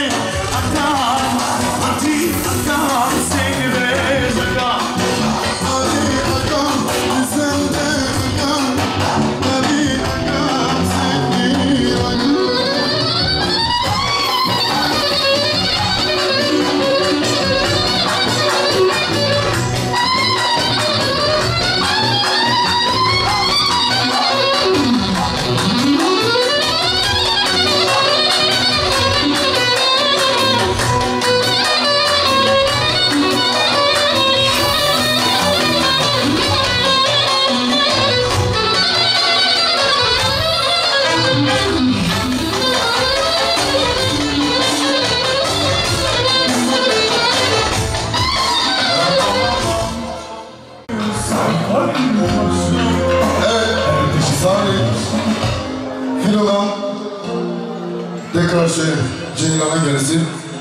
Filo'dan tekrar şey Ceylan'a gelsin.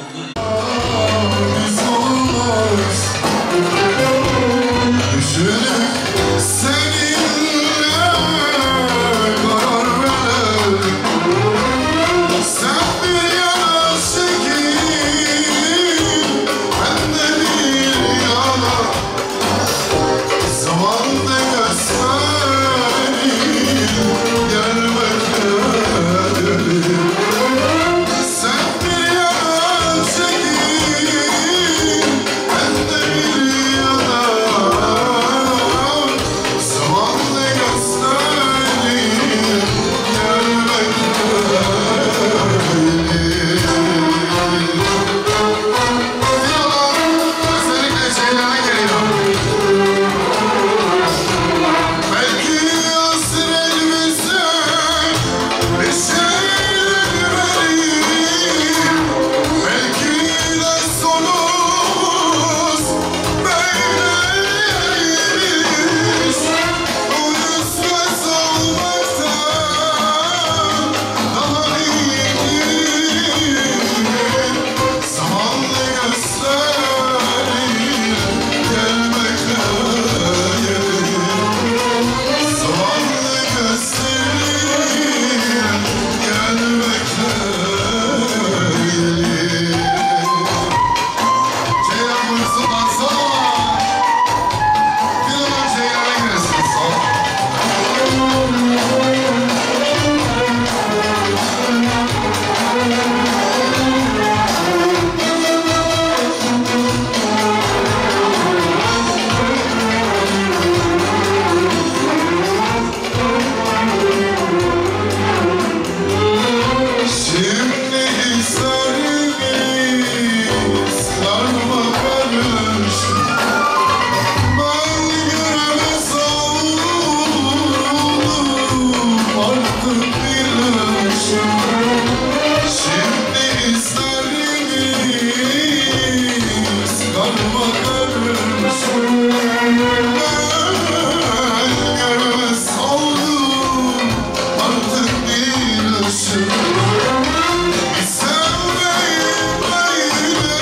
Biz olmaz düşünüp seninle karar verdik. Sen bir yana çekil, ben de bir yana. Zaman da gösterir gelmek. Sen bir yana çekil, ben de bir yana. Zaman da gösterir gelmek. Özellikle şeylere geliyor. Belki hasretimize bir şeyler vereyim. Belki de sonumuz böyleymiş. O yüzmez olmaktan daha iyidir. Zamanla gösterir gelmekle gelir. Zamanla gösterir gelmekle gelir. Ceylan buyursun dansana. Filo'dan Ceylan'a giresin sağ ol. Şimdi hislerimiz karma karışık. Ben göremez oldum artık birleşim. Şimdi hislerimiz karma karışık. Ben göremez oldum artık birleşim. Biz sevmeyi böyle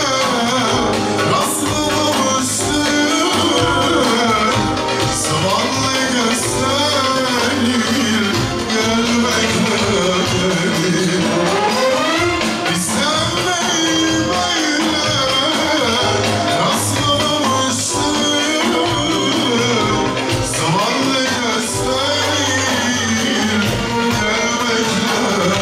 rastlamıştık. Zamanla gösterir gelmekle gelir. Biz sevmeyi böyle rastlamıştık. Zamanla gösterir gelmekle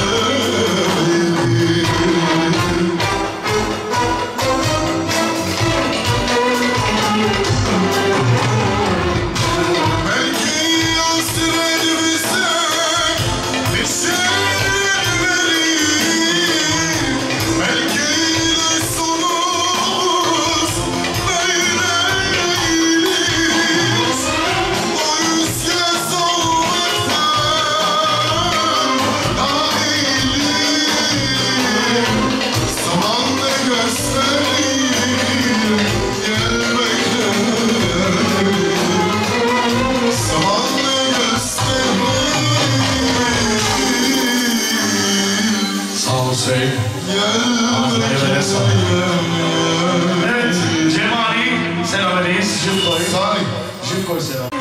belki hasretimize bir şeyler vereyim. Belki de sonumuz böyleymiş. O yüz kez olmaktan daha iyidir. Zamanla gösterir gelmekle. Zamanla gösterir. Sağ ol Hüseyin. Evet, Cemali selamünaleyküm. Jim koy. Salih, Jim koy selam.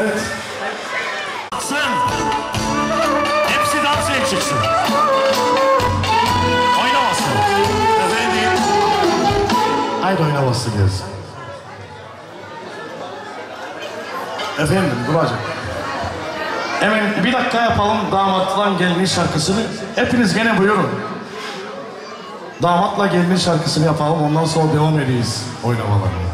Evet. Çıksın. Hepsi dansaya çıksın. Oynamasın. Efendim. Haydi oynamasın diyoruz. Efendim duracak. Hemen bir dakika yapalım damatla gelin şarkısını. Hepiniz gene buyurun. Damatla gelin şarkısını yapalım. Ondan sonra devam edeceğiz oynamalarına.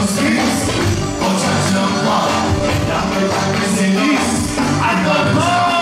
I don't know.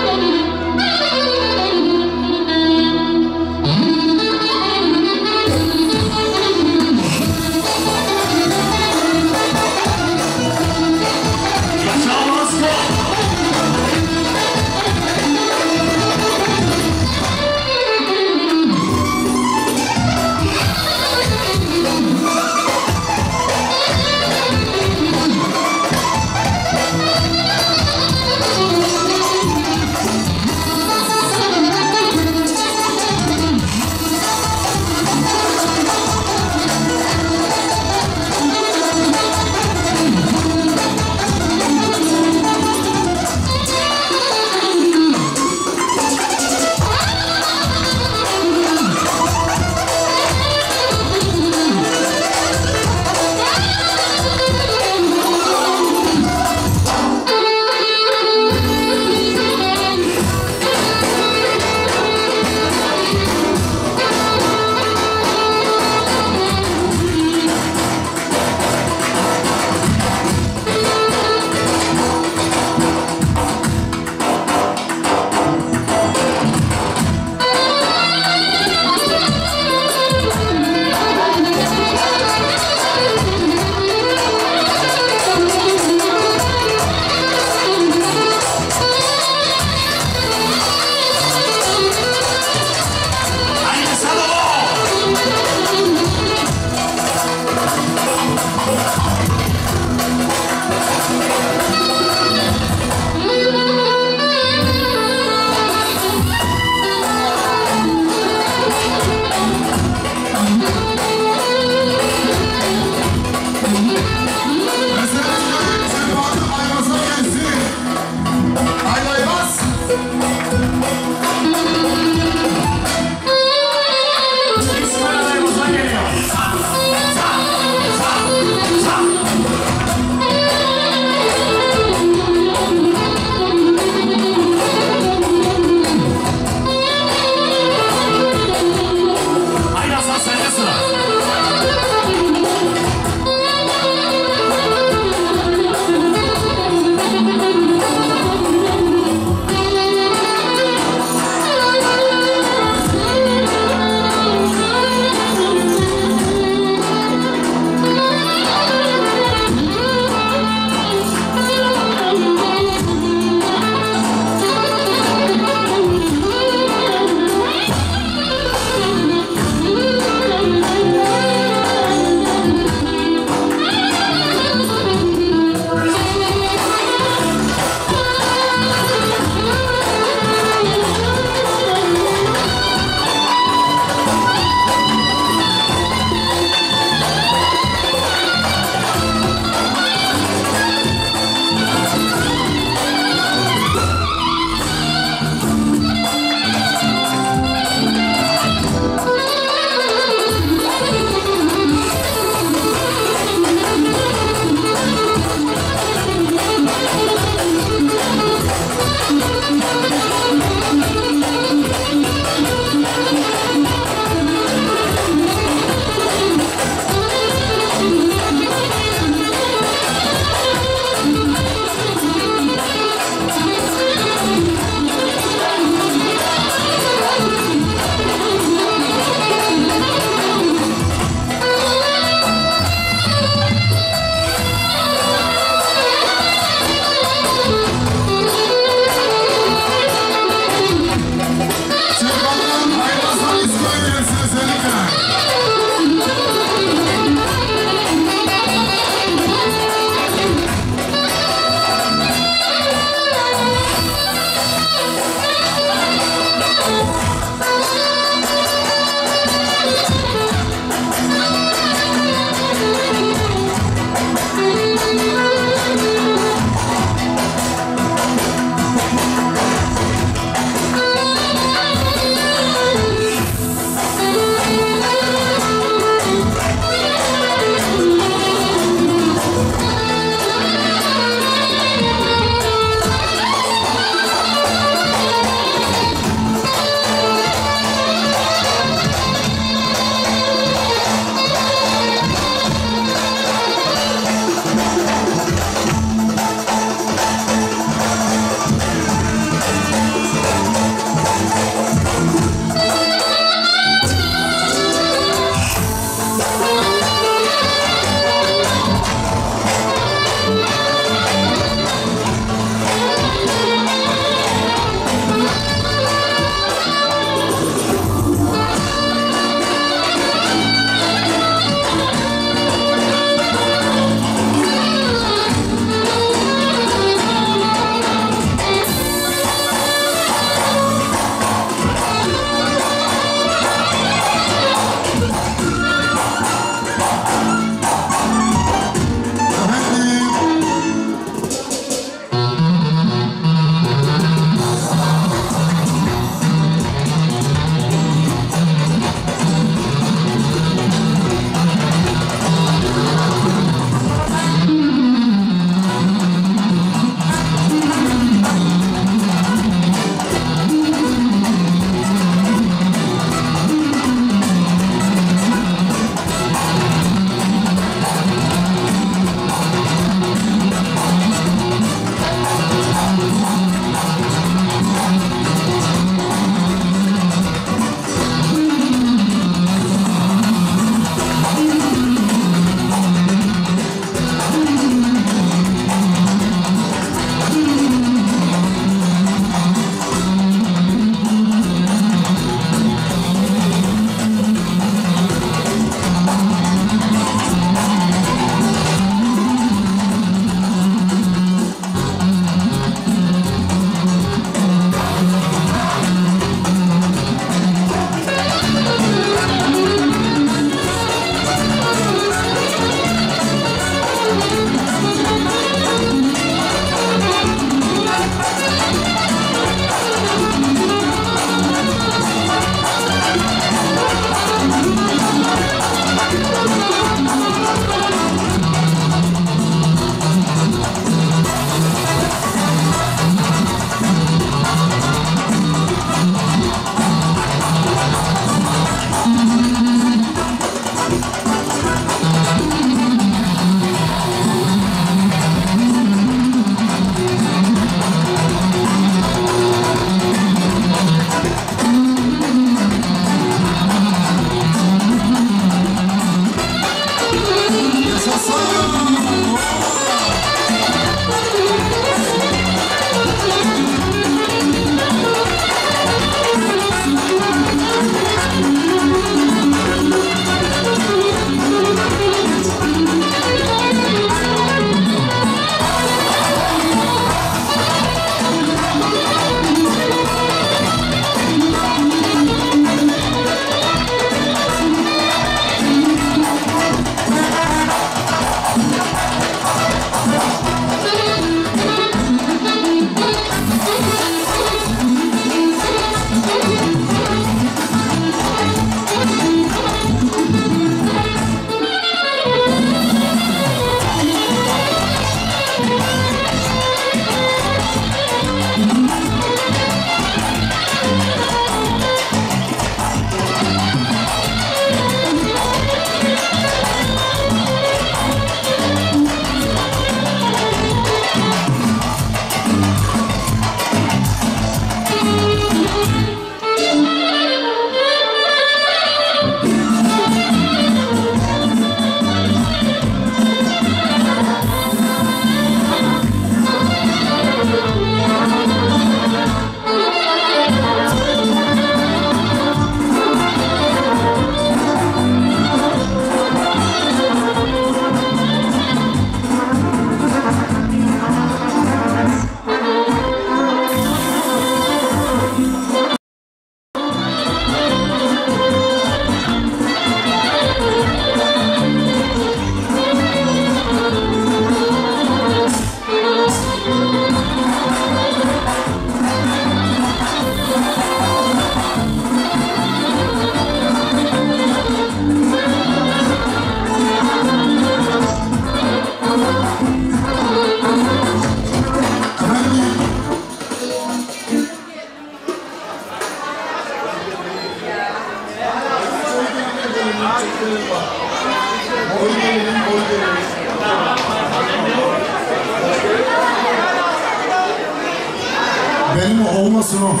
benim olmasın o.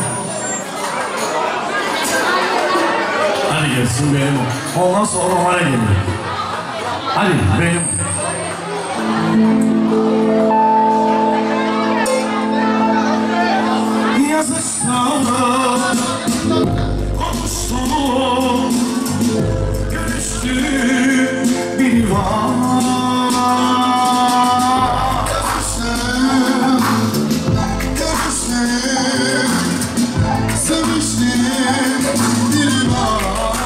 Hadi gelsin benim o. Ondan sonra bana geliyor. Hadi benim. Yazıştım, konuştum, görüştüm, biri var. Görüştüm, görüştüm, seviştim, biri var.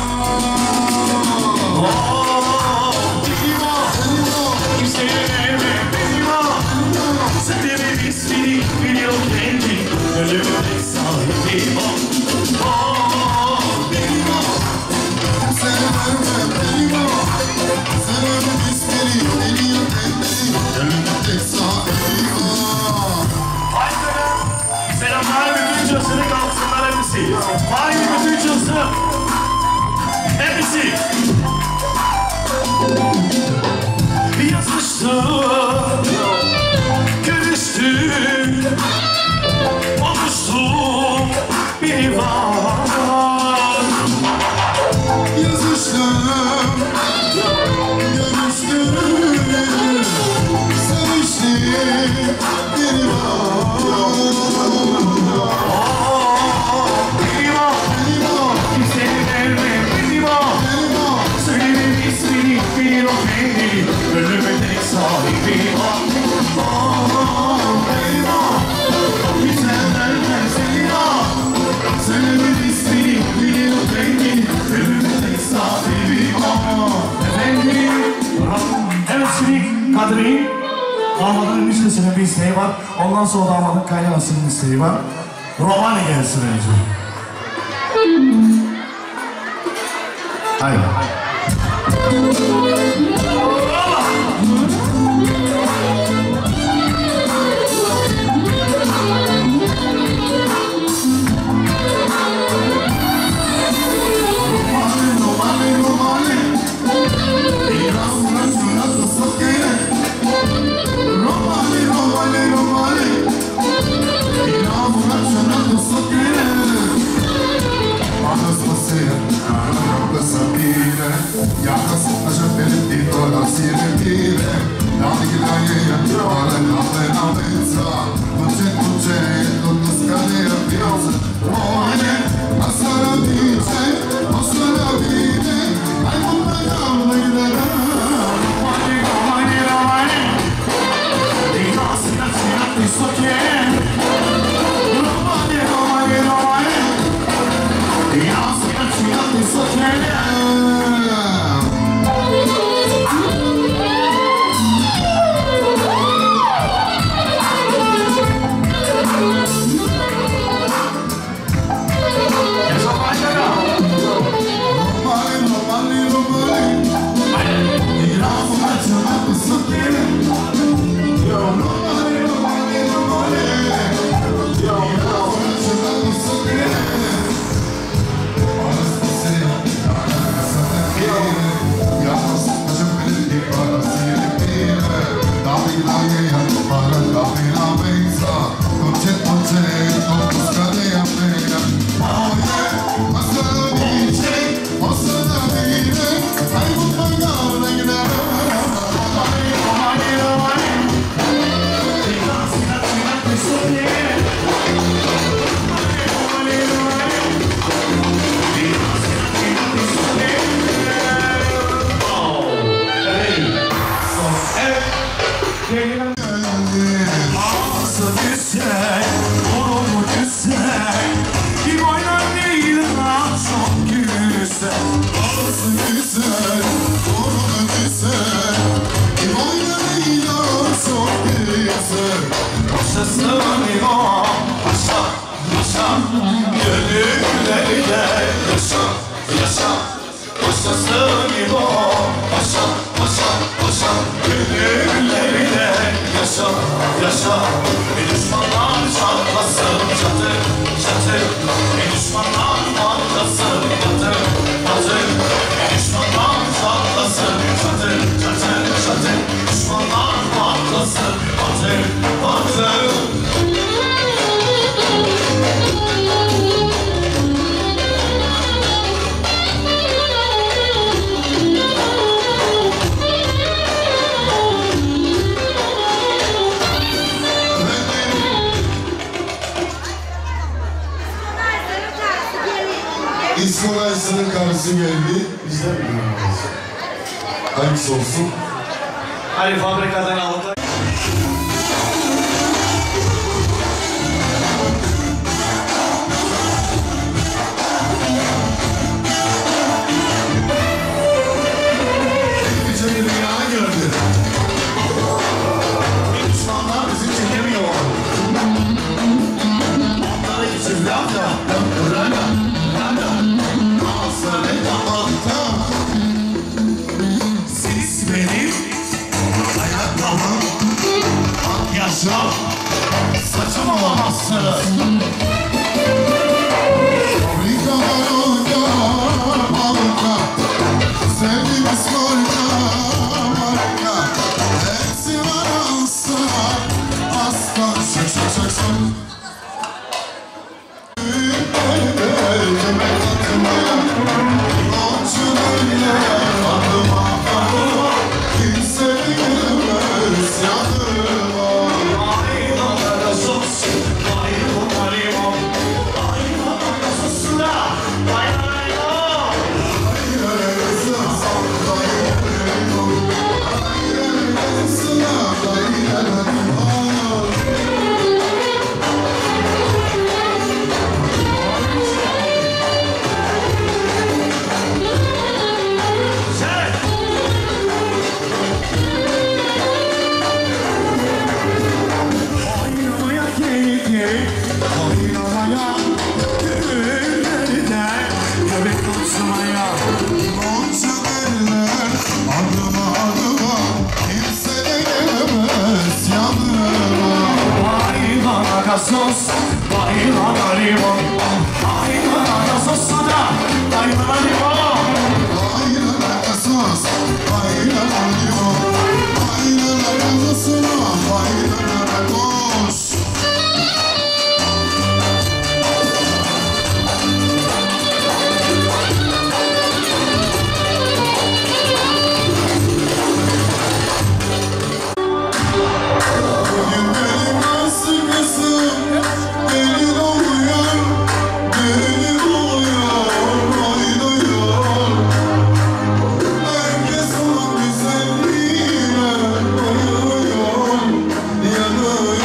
Oh, biri var, kimseye verme, biri var. Sevdiğimi ismini biliyor kendi, ölümün tek sahibi o. Oh, biri var. Kimseye verme, biri var. Sevdiğim ismini biliyor kendi, ölümün tek sahibi o. Selamlar bütün cılsını kalsınlar hepsi. Vay bütün cılsı. Hepsi. Yazıştık, görüştük, konuştuk, biri var. Yazıştım, görüştüm, seviştim, biri var. Biri var, kimseye verme, biri var. Söylerim ismini, bilir o kendi, ölümün tek sahibi var. Biri var, kimseye verme, seni var. Söylerim ismini, bilir o kendi, ölümün tek sahibi var. Efendim, evet şimdi Kadri, damadının müjdesinin bir isteği var. Ondan sonra damadın kaynanasının isteği var. Romani gelsin önce. Hayır. Düşmanlar patlasın, atır, atır. İsmail'sinin karısı geldi. Bizden mi dinliyoruz? Hangisi olsun? Hadi fabrikadan alın. Gece bir rüya gördü. Düşmanlar bizi çekemiyor. Onlara için laf ya. Rana, rana. Ağzına kapatta. Siz benim ayakkabım, ak yaşam, saçım olamazsınız. Fabrikalar oynar marka, sevdiğimiz marka marka. Hepsi var alsana, asla şak şak şak şak. Göbek atmaya, yolcu öyle adıma adıma. Kimse bilemez yanıma. Aynalara sus, aynalara aynalara sus da, aynalara aynalara sus, aynalara Oynamaya geldi, oynamaya gönüllerden göbek atmaya. Yolcu eller adıma adıma, kimse de gelemez yanıma. Vay bana gazoz, vay bana limon, vay bana gazoz da, vay bana limon. Vay bana gazoz, vay bana limon, vay bana gazoz da, vay bana gazoz. Bugün benim nasıl kızım gelin oluyor, gelin oluyor, oynuyor. Herkes o güzelliğine bayılıyor, yanıyor.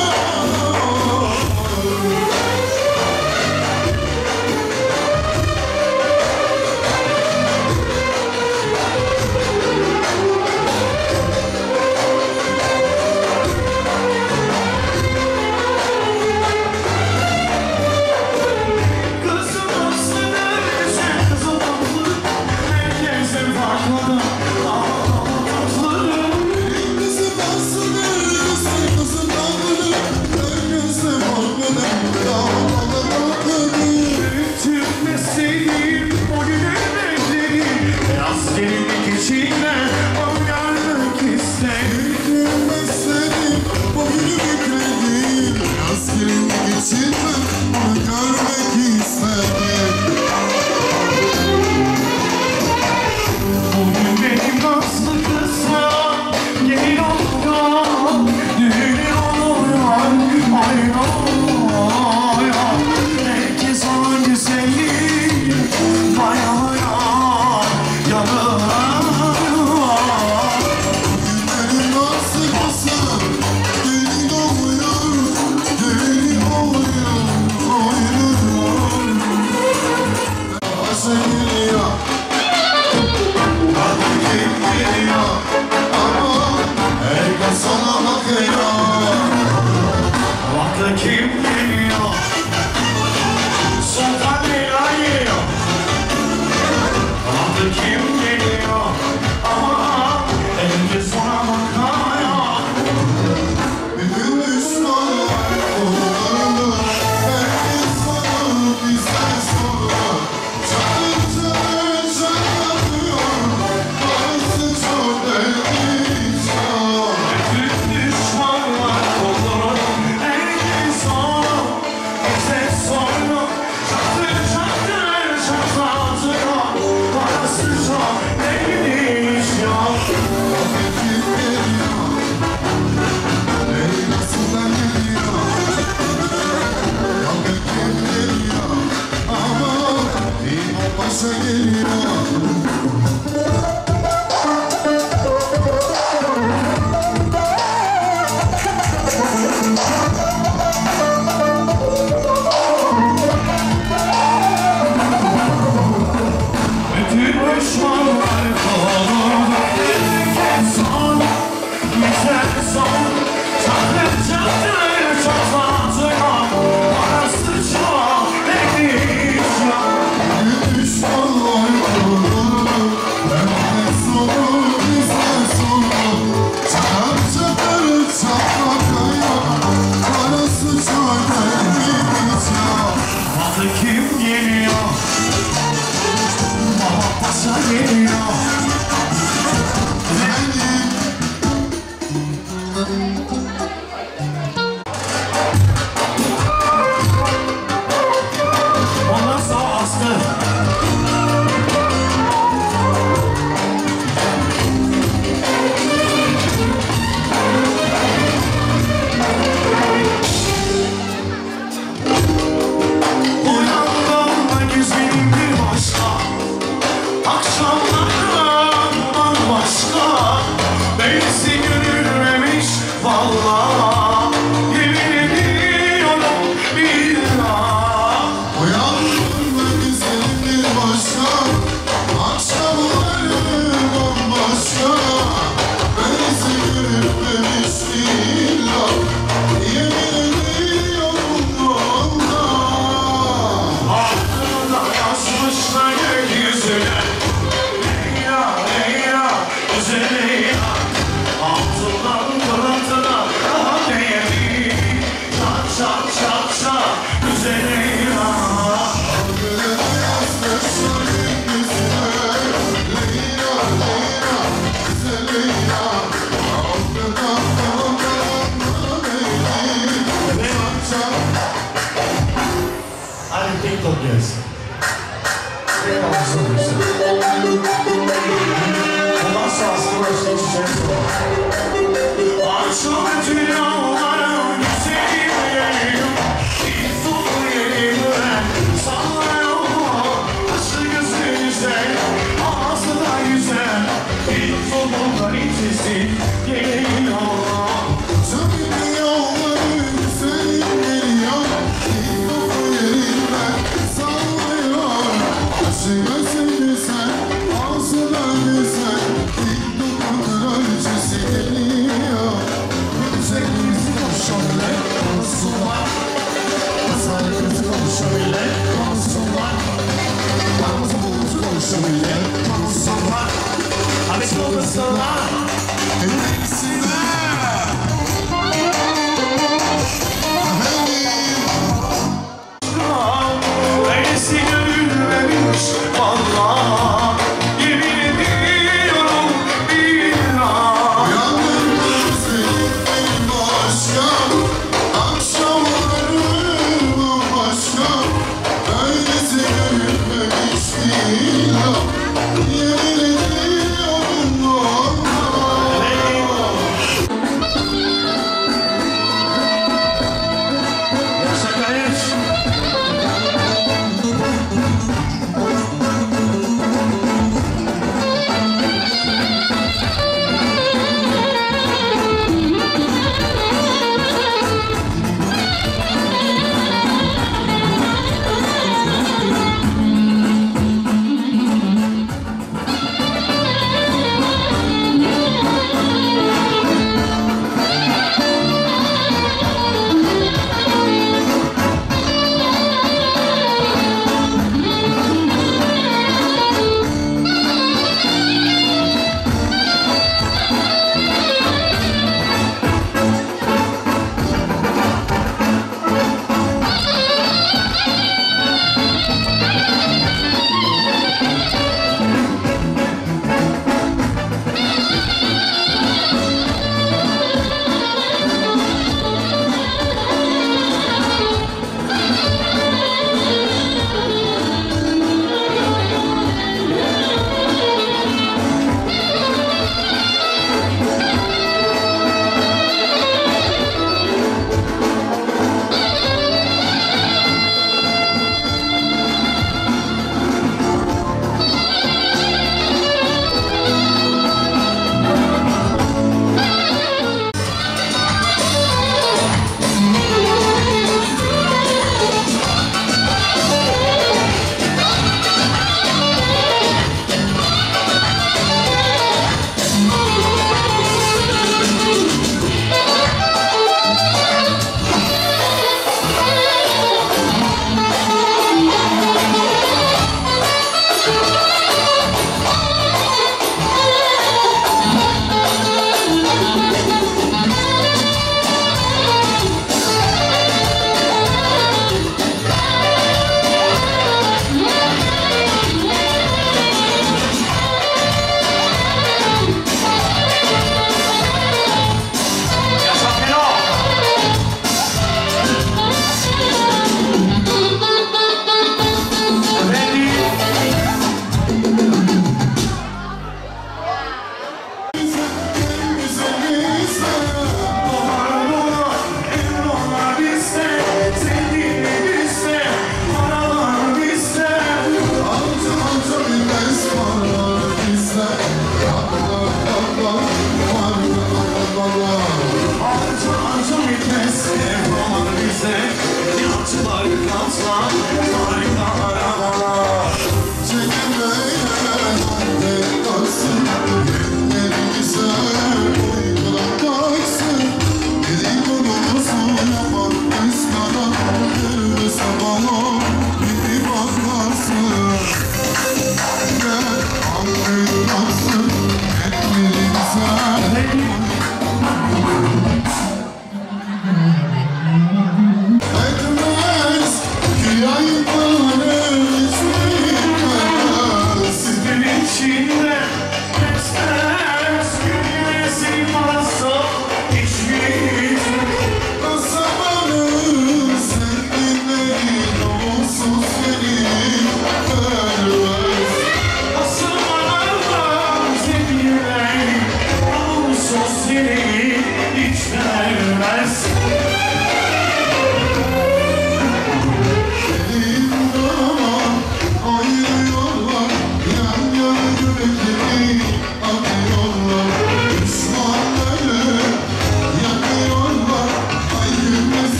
Kızım nasıl neredesin kızım tatlı, herkesin farkında ama tatlı. Kızım nasıl neredesin kızım tatlı, herkesin farkında ama tatlı. Bütün mesleğim o günün bekledim, biraz gelinlik içinde onu görmek istedim. Bütün mesleğim o günü bekledim, biraz gelinlik içinde onu görmek istedim. Bugün benim nazlı kızım gelin oluyor, düğün oluyor, oynuyor. Herkes onun güzelliği bayağı yanıyor. Bugün benim nazlı kızım gelin oluyor, düğün oluyor, oynuyor. Aşa geliyor, adı kim geliyor, ama herkes ona bakıyor. Adı kim geliyor, Sultan Leyla geliyor. Adı kim geliyor, ama herkes ona bakıyor. Bütün düşmanlar onlarla, herkes ona bize soruyor. Çakınca çaklatıyor, bazı çok elbise. Bütün düşmanlar onlarla, herkes ona Artık kim geliyor? Baba paşa geliyor. Efendim. Ondan sonra Aslı.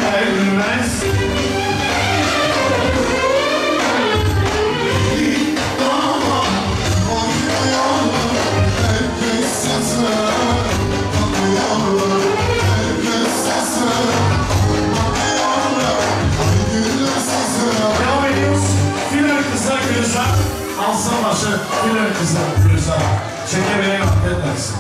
gelmez. Devam ediyoruz. Filer kıza kıza. Alsa başı filer kıza kıza. Çekebileyim affedersin.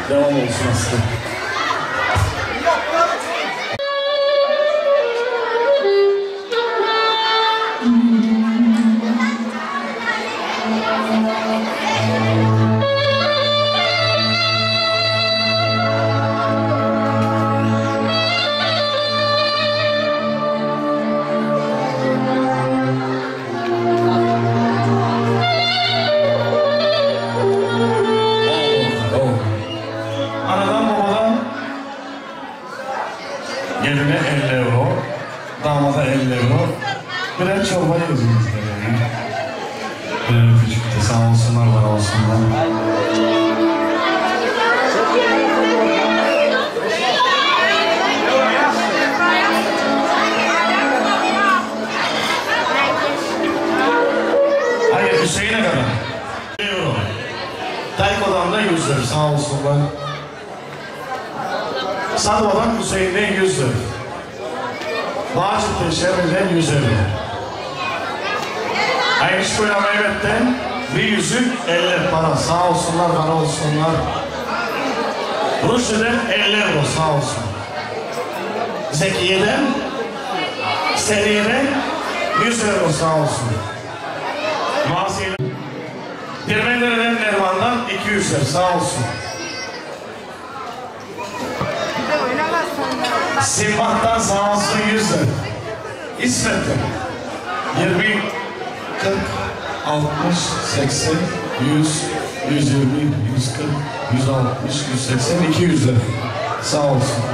devam olsun aslında. Geline elli euro, damada elli euro. Birer çorba yazıyoruz yani. Birer küçük de sağ olsunlar, var olsunlar. Hayır, Hüseyin'e kadar. Euro. Tayko'dan da yüz lira, sağ olsunlar. Sadva'dan Hüseyin'den yüz lira. Bağcık'ta Şevri'den yüz lira. Aynışkoyla Mehmet'ten bir yüzük elli para. Sağ olsunlar, bana olsunlar. Ruşi'den elli euro, sağ olsun. Zekiye'den, Seriye'den yüz euro, sağ olsun. Masiye'den, Dirmendere'den Nerman'dan iki yüz lira, sağ olsun. Simbat'tan sağ olsun yüz lira. İsmet'ten yirmi, kırk, altmış, seksen, yüz, yüz yirmi, yüz kırk, yüz altmış, yüz seksen, iki yüz lira. Sağ olsun.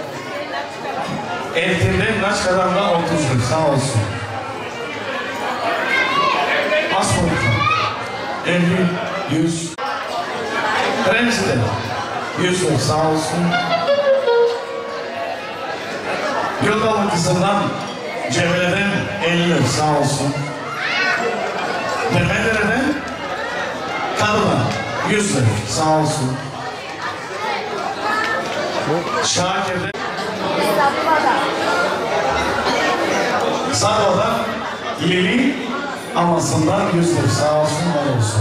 Eltinden Naçka'dan da otuz lira. Sağ olsun. Asfalt'tan elli, yüz. Remzi'den yüz lira. Sağ olsun. Göldalı kızından Cevele'den elli lira, sağ olsun. Demedere'den Kadına yüz lira, sağ olsun. Şakir'den Sarva'dan Lili Amasından yüz lira, sağ olsun, var olsun.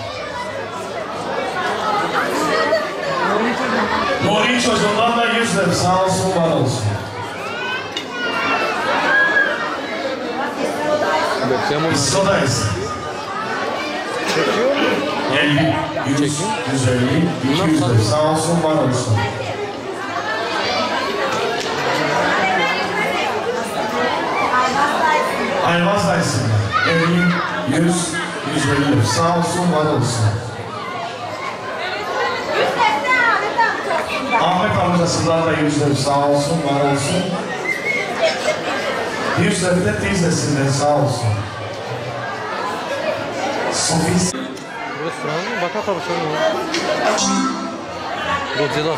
Nuri çocuğundan da yüz lira, sağ olsun, var olsun. Sodayız. elli, yüz, yüz elli, iki yüz lira. Sağ olsun, var olsun. Ayvazdayız. elli, yüz, yüz elli lira. Sağ olsun, var olsun. Ahmet amcasından da yüz lira. Sağ olsun, var olsun. yüz lira da teyzesinden, sağ olsun. Sofis. Burası mı? Baka tabii şöyle. Gocelo.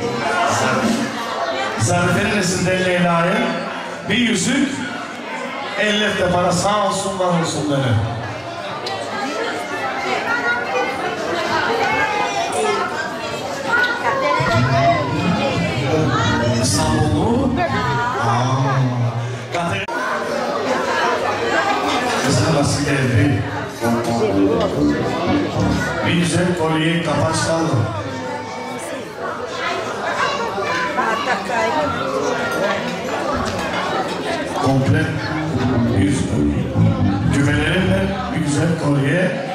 Zarife'nin resimden Leyla'ya bir yüzük, elli de para, sağ olsun, var olsun beni. İstanbul'u. Kızım nasıl geldi? Bir güzel kolyeyi kapaç kaldı. Komple yüz güvelerimle bir güzel kolye.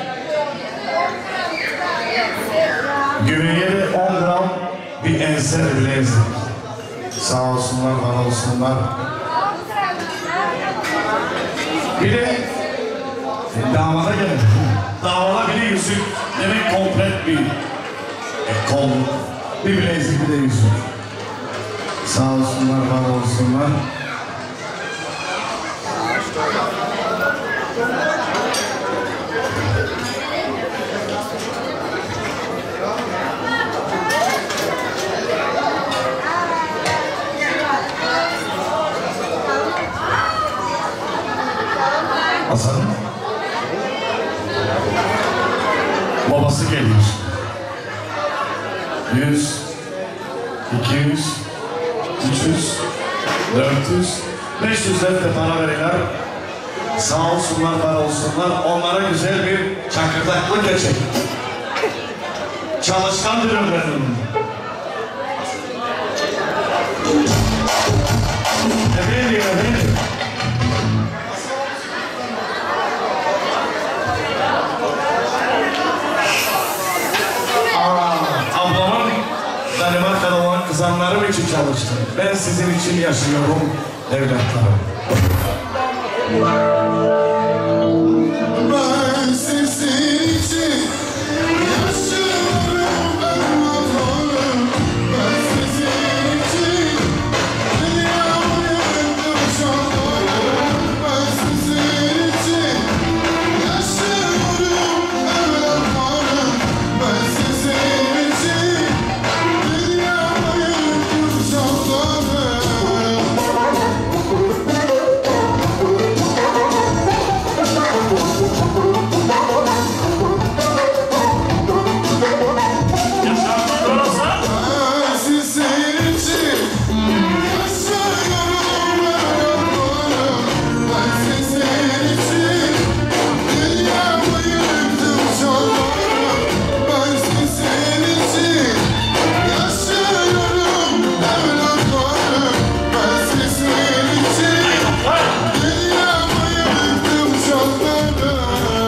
Güveye de on gram bir enser bilezik. Sağ olsunlar, var olsunlar. Bir de damada gelin. Damada bir de yüzük. Demek komplet bir e, kol. Bir bilezik, bir de yüzük. Sağ olsunlar, var olsunlar. Hasan'ın babası geliyor. Yüz, iki yüz, üç yüz, dört yüz, beş yüz de para verirler. Sağ olsunlar, var olsunlar. Onlara güzel bir çakırdaklı geçecek. çalışkandır öğrenim. Efendim, efendim. Aa, ablamın Danimarka'da olan kızanlarım için çalıştım. Ben sizin için yaşıyorum evlatlarım. Ben sizin için yaşıyorum evlatlarım. Ben sizin için dünyamı yendim şanlarım. Ben sizin için yaşıyorum evlatlarım. Ben sizin için dünyamı yendim şanlarım. Ben sizin için yaşıyorum evlatlarım. Ben sizin için dünyamı yıktım şanlarım. Ben sizin için yaşıyorum evlatlarım. Ben sizin için dünyamı yıktım şanlarım.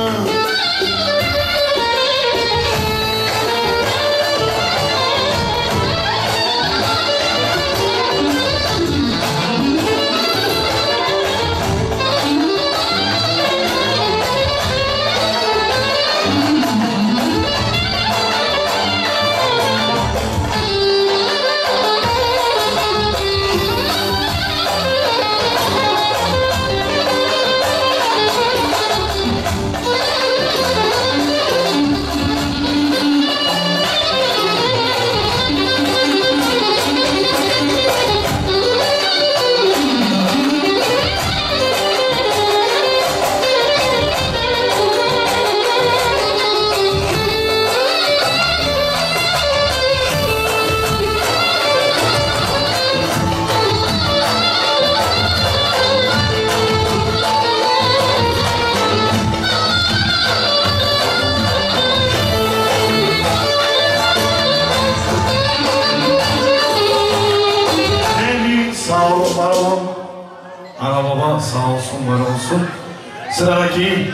Sağ olun, var olun. Ana baba sağ olsun, var olsun. Sıradaki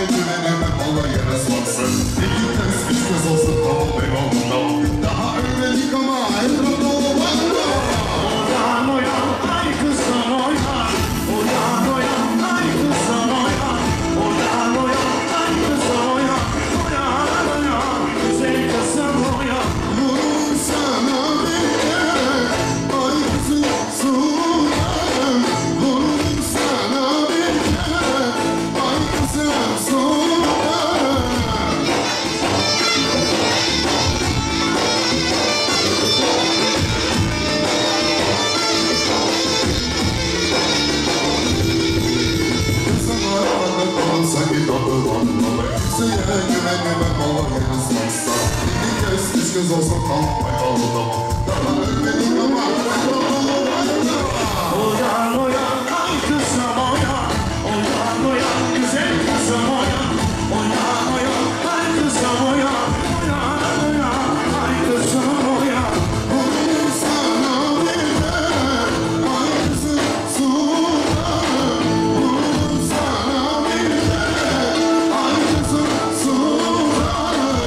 güvenime Allah yaratmasın. İki kez üç kez olsun tamam eyvallah. Daha ölmedik ama etrafta olmaz. Oyan oyan ay kızım oyan. Oyan oyan ay kızım oyan. Oyan oyan ay kızım oyan. Oyan oyan güzel kızım oyan. Vururum sana bir kere ay kızım sultanım. Vururum sana bir kere ay kızım sultanım. Sanki tatlı anlamı Kimseye güvenime Allah yansmazsa İki kez üç kez olsa tam ayağımda Daha ölmedik ama Oyan oyan ay kızım oyan. Oyan oyan güzel kızım oyan. Oyan oyan ay kızım oyan. Oyan oyan ay kızım oyan. Vururum sana bir kere ay kızım sultanım. Vururum sana bir kere ay kızım sultanım.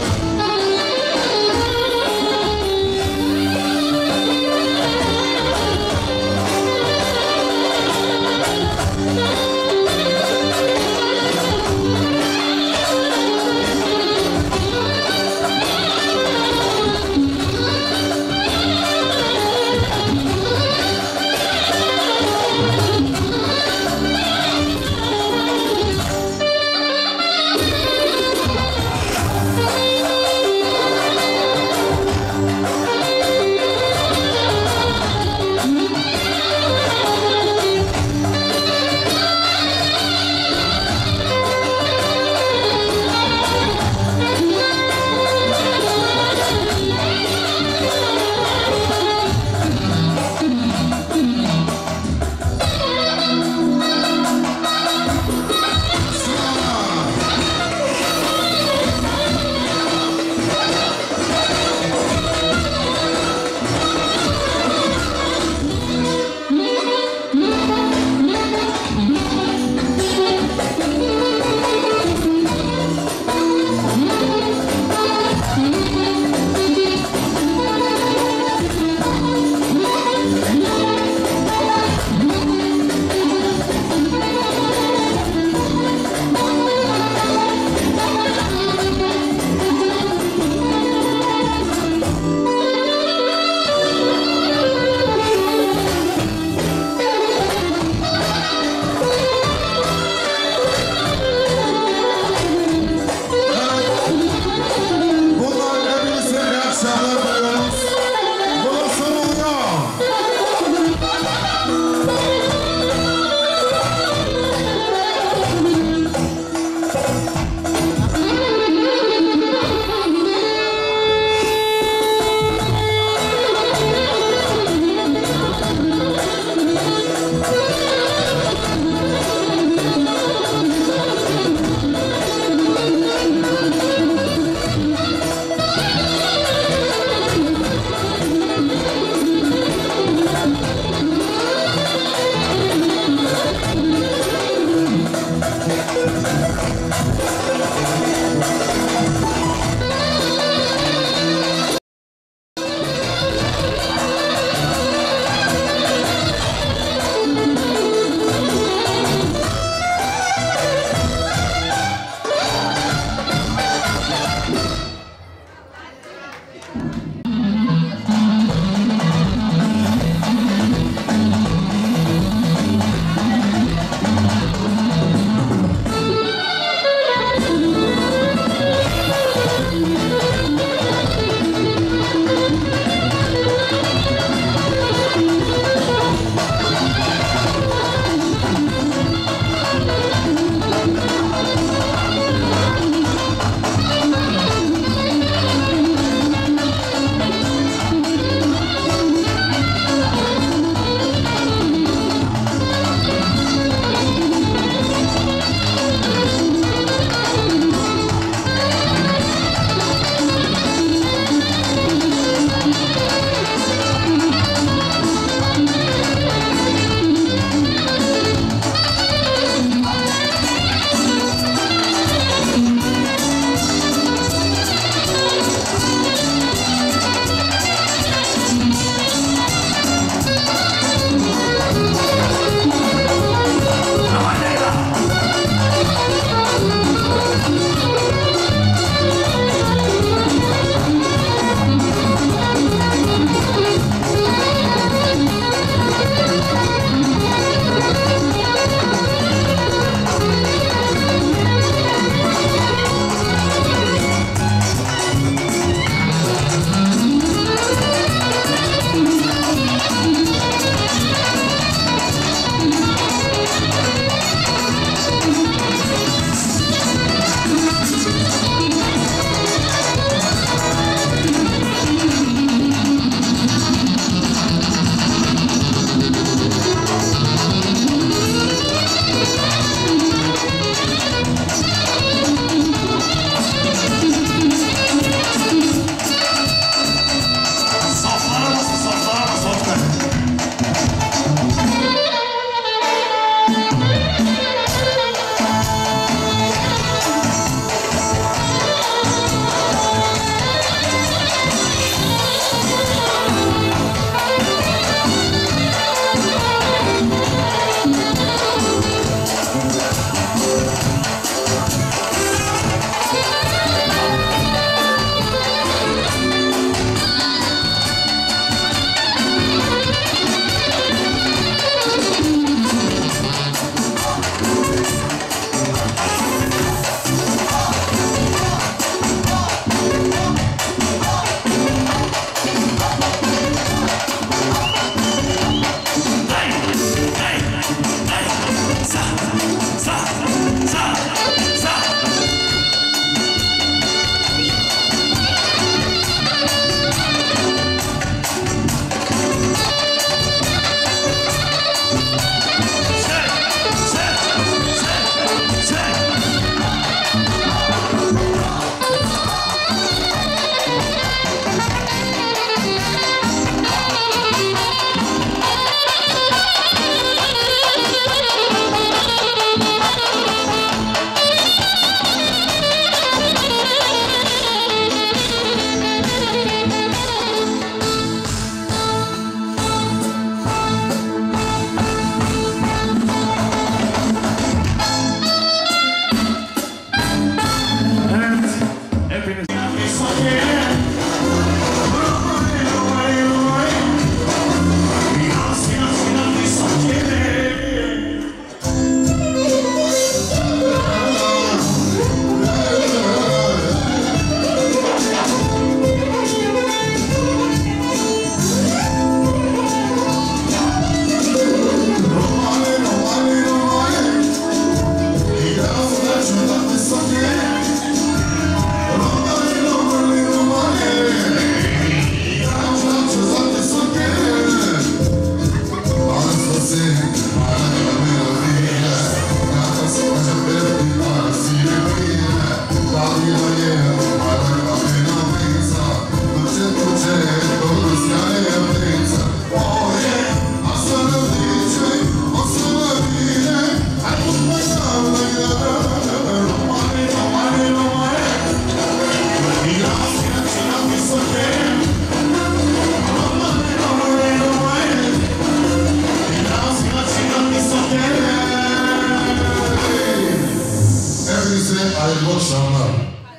Hayırlı akşamlar.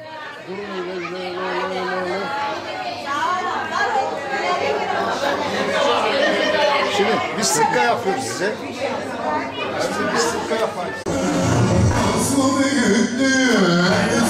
Şimdi biz sıkka yapıyoruz size. Şimdi biz sıkka yaparız. Aslanı gitti.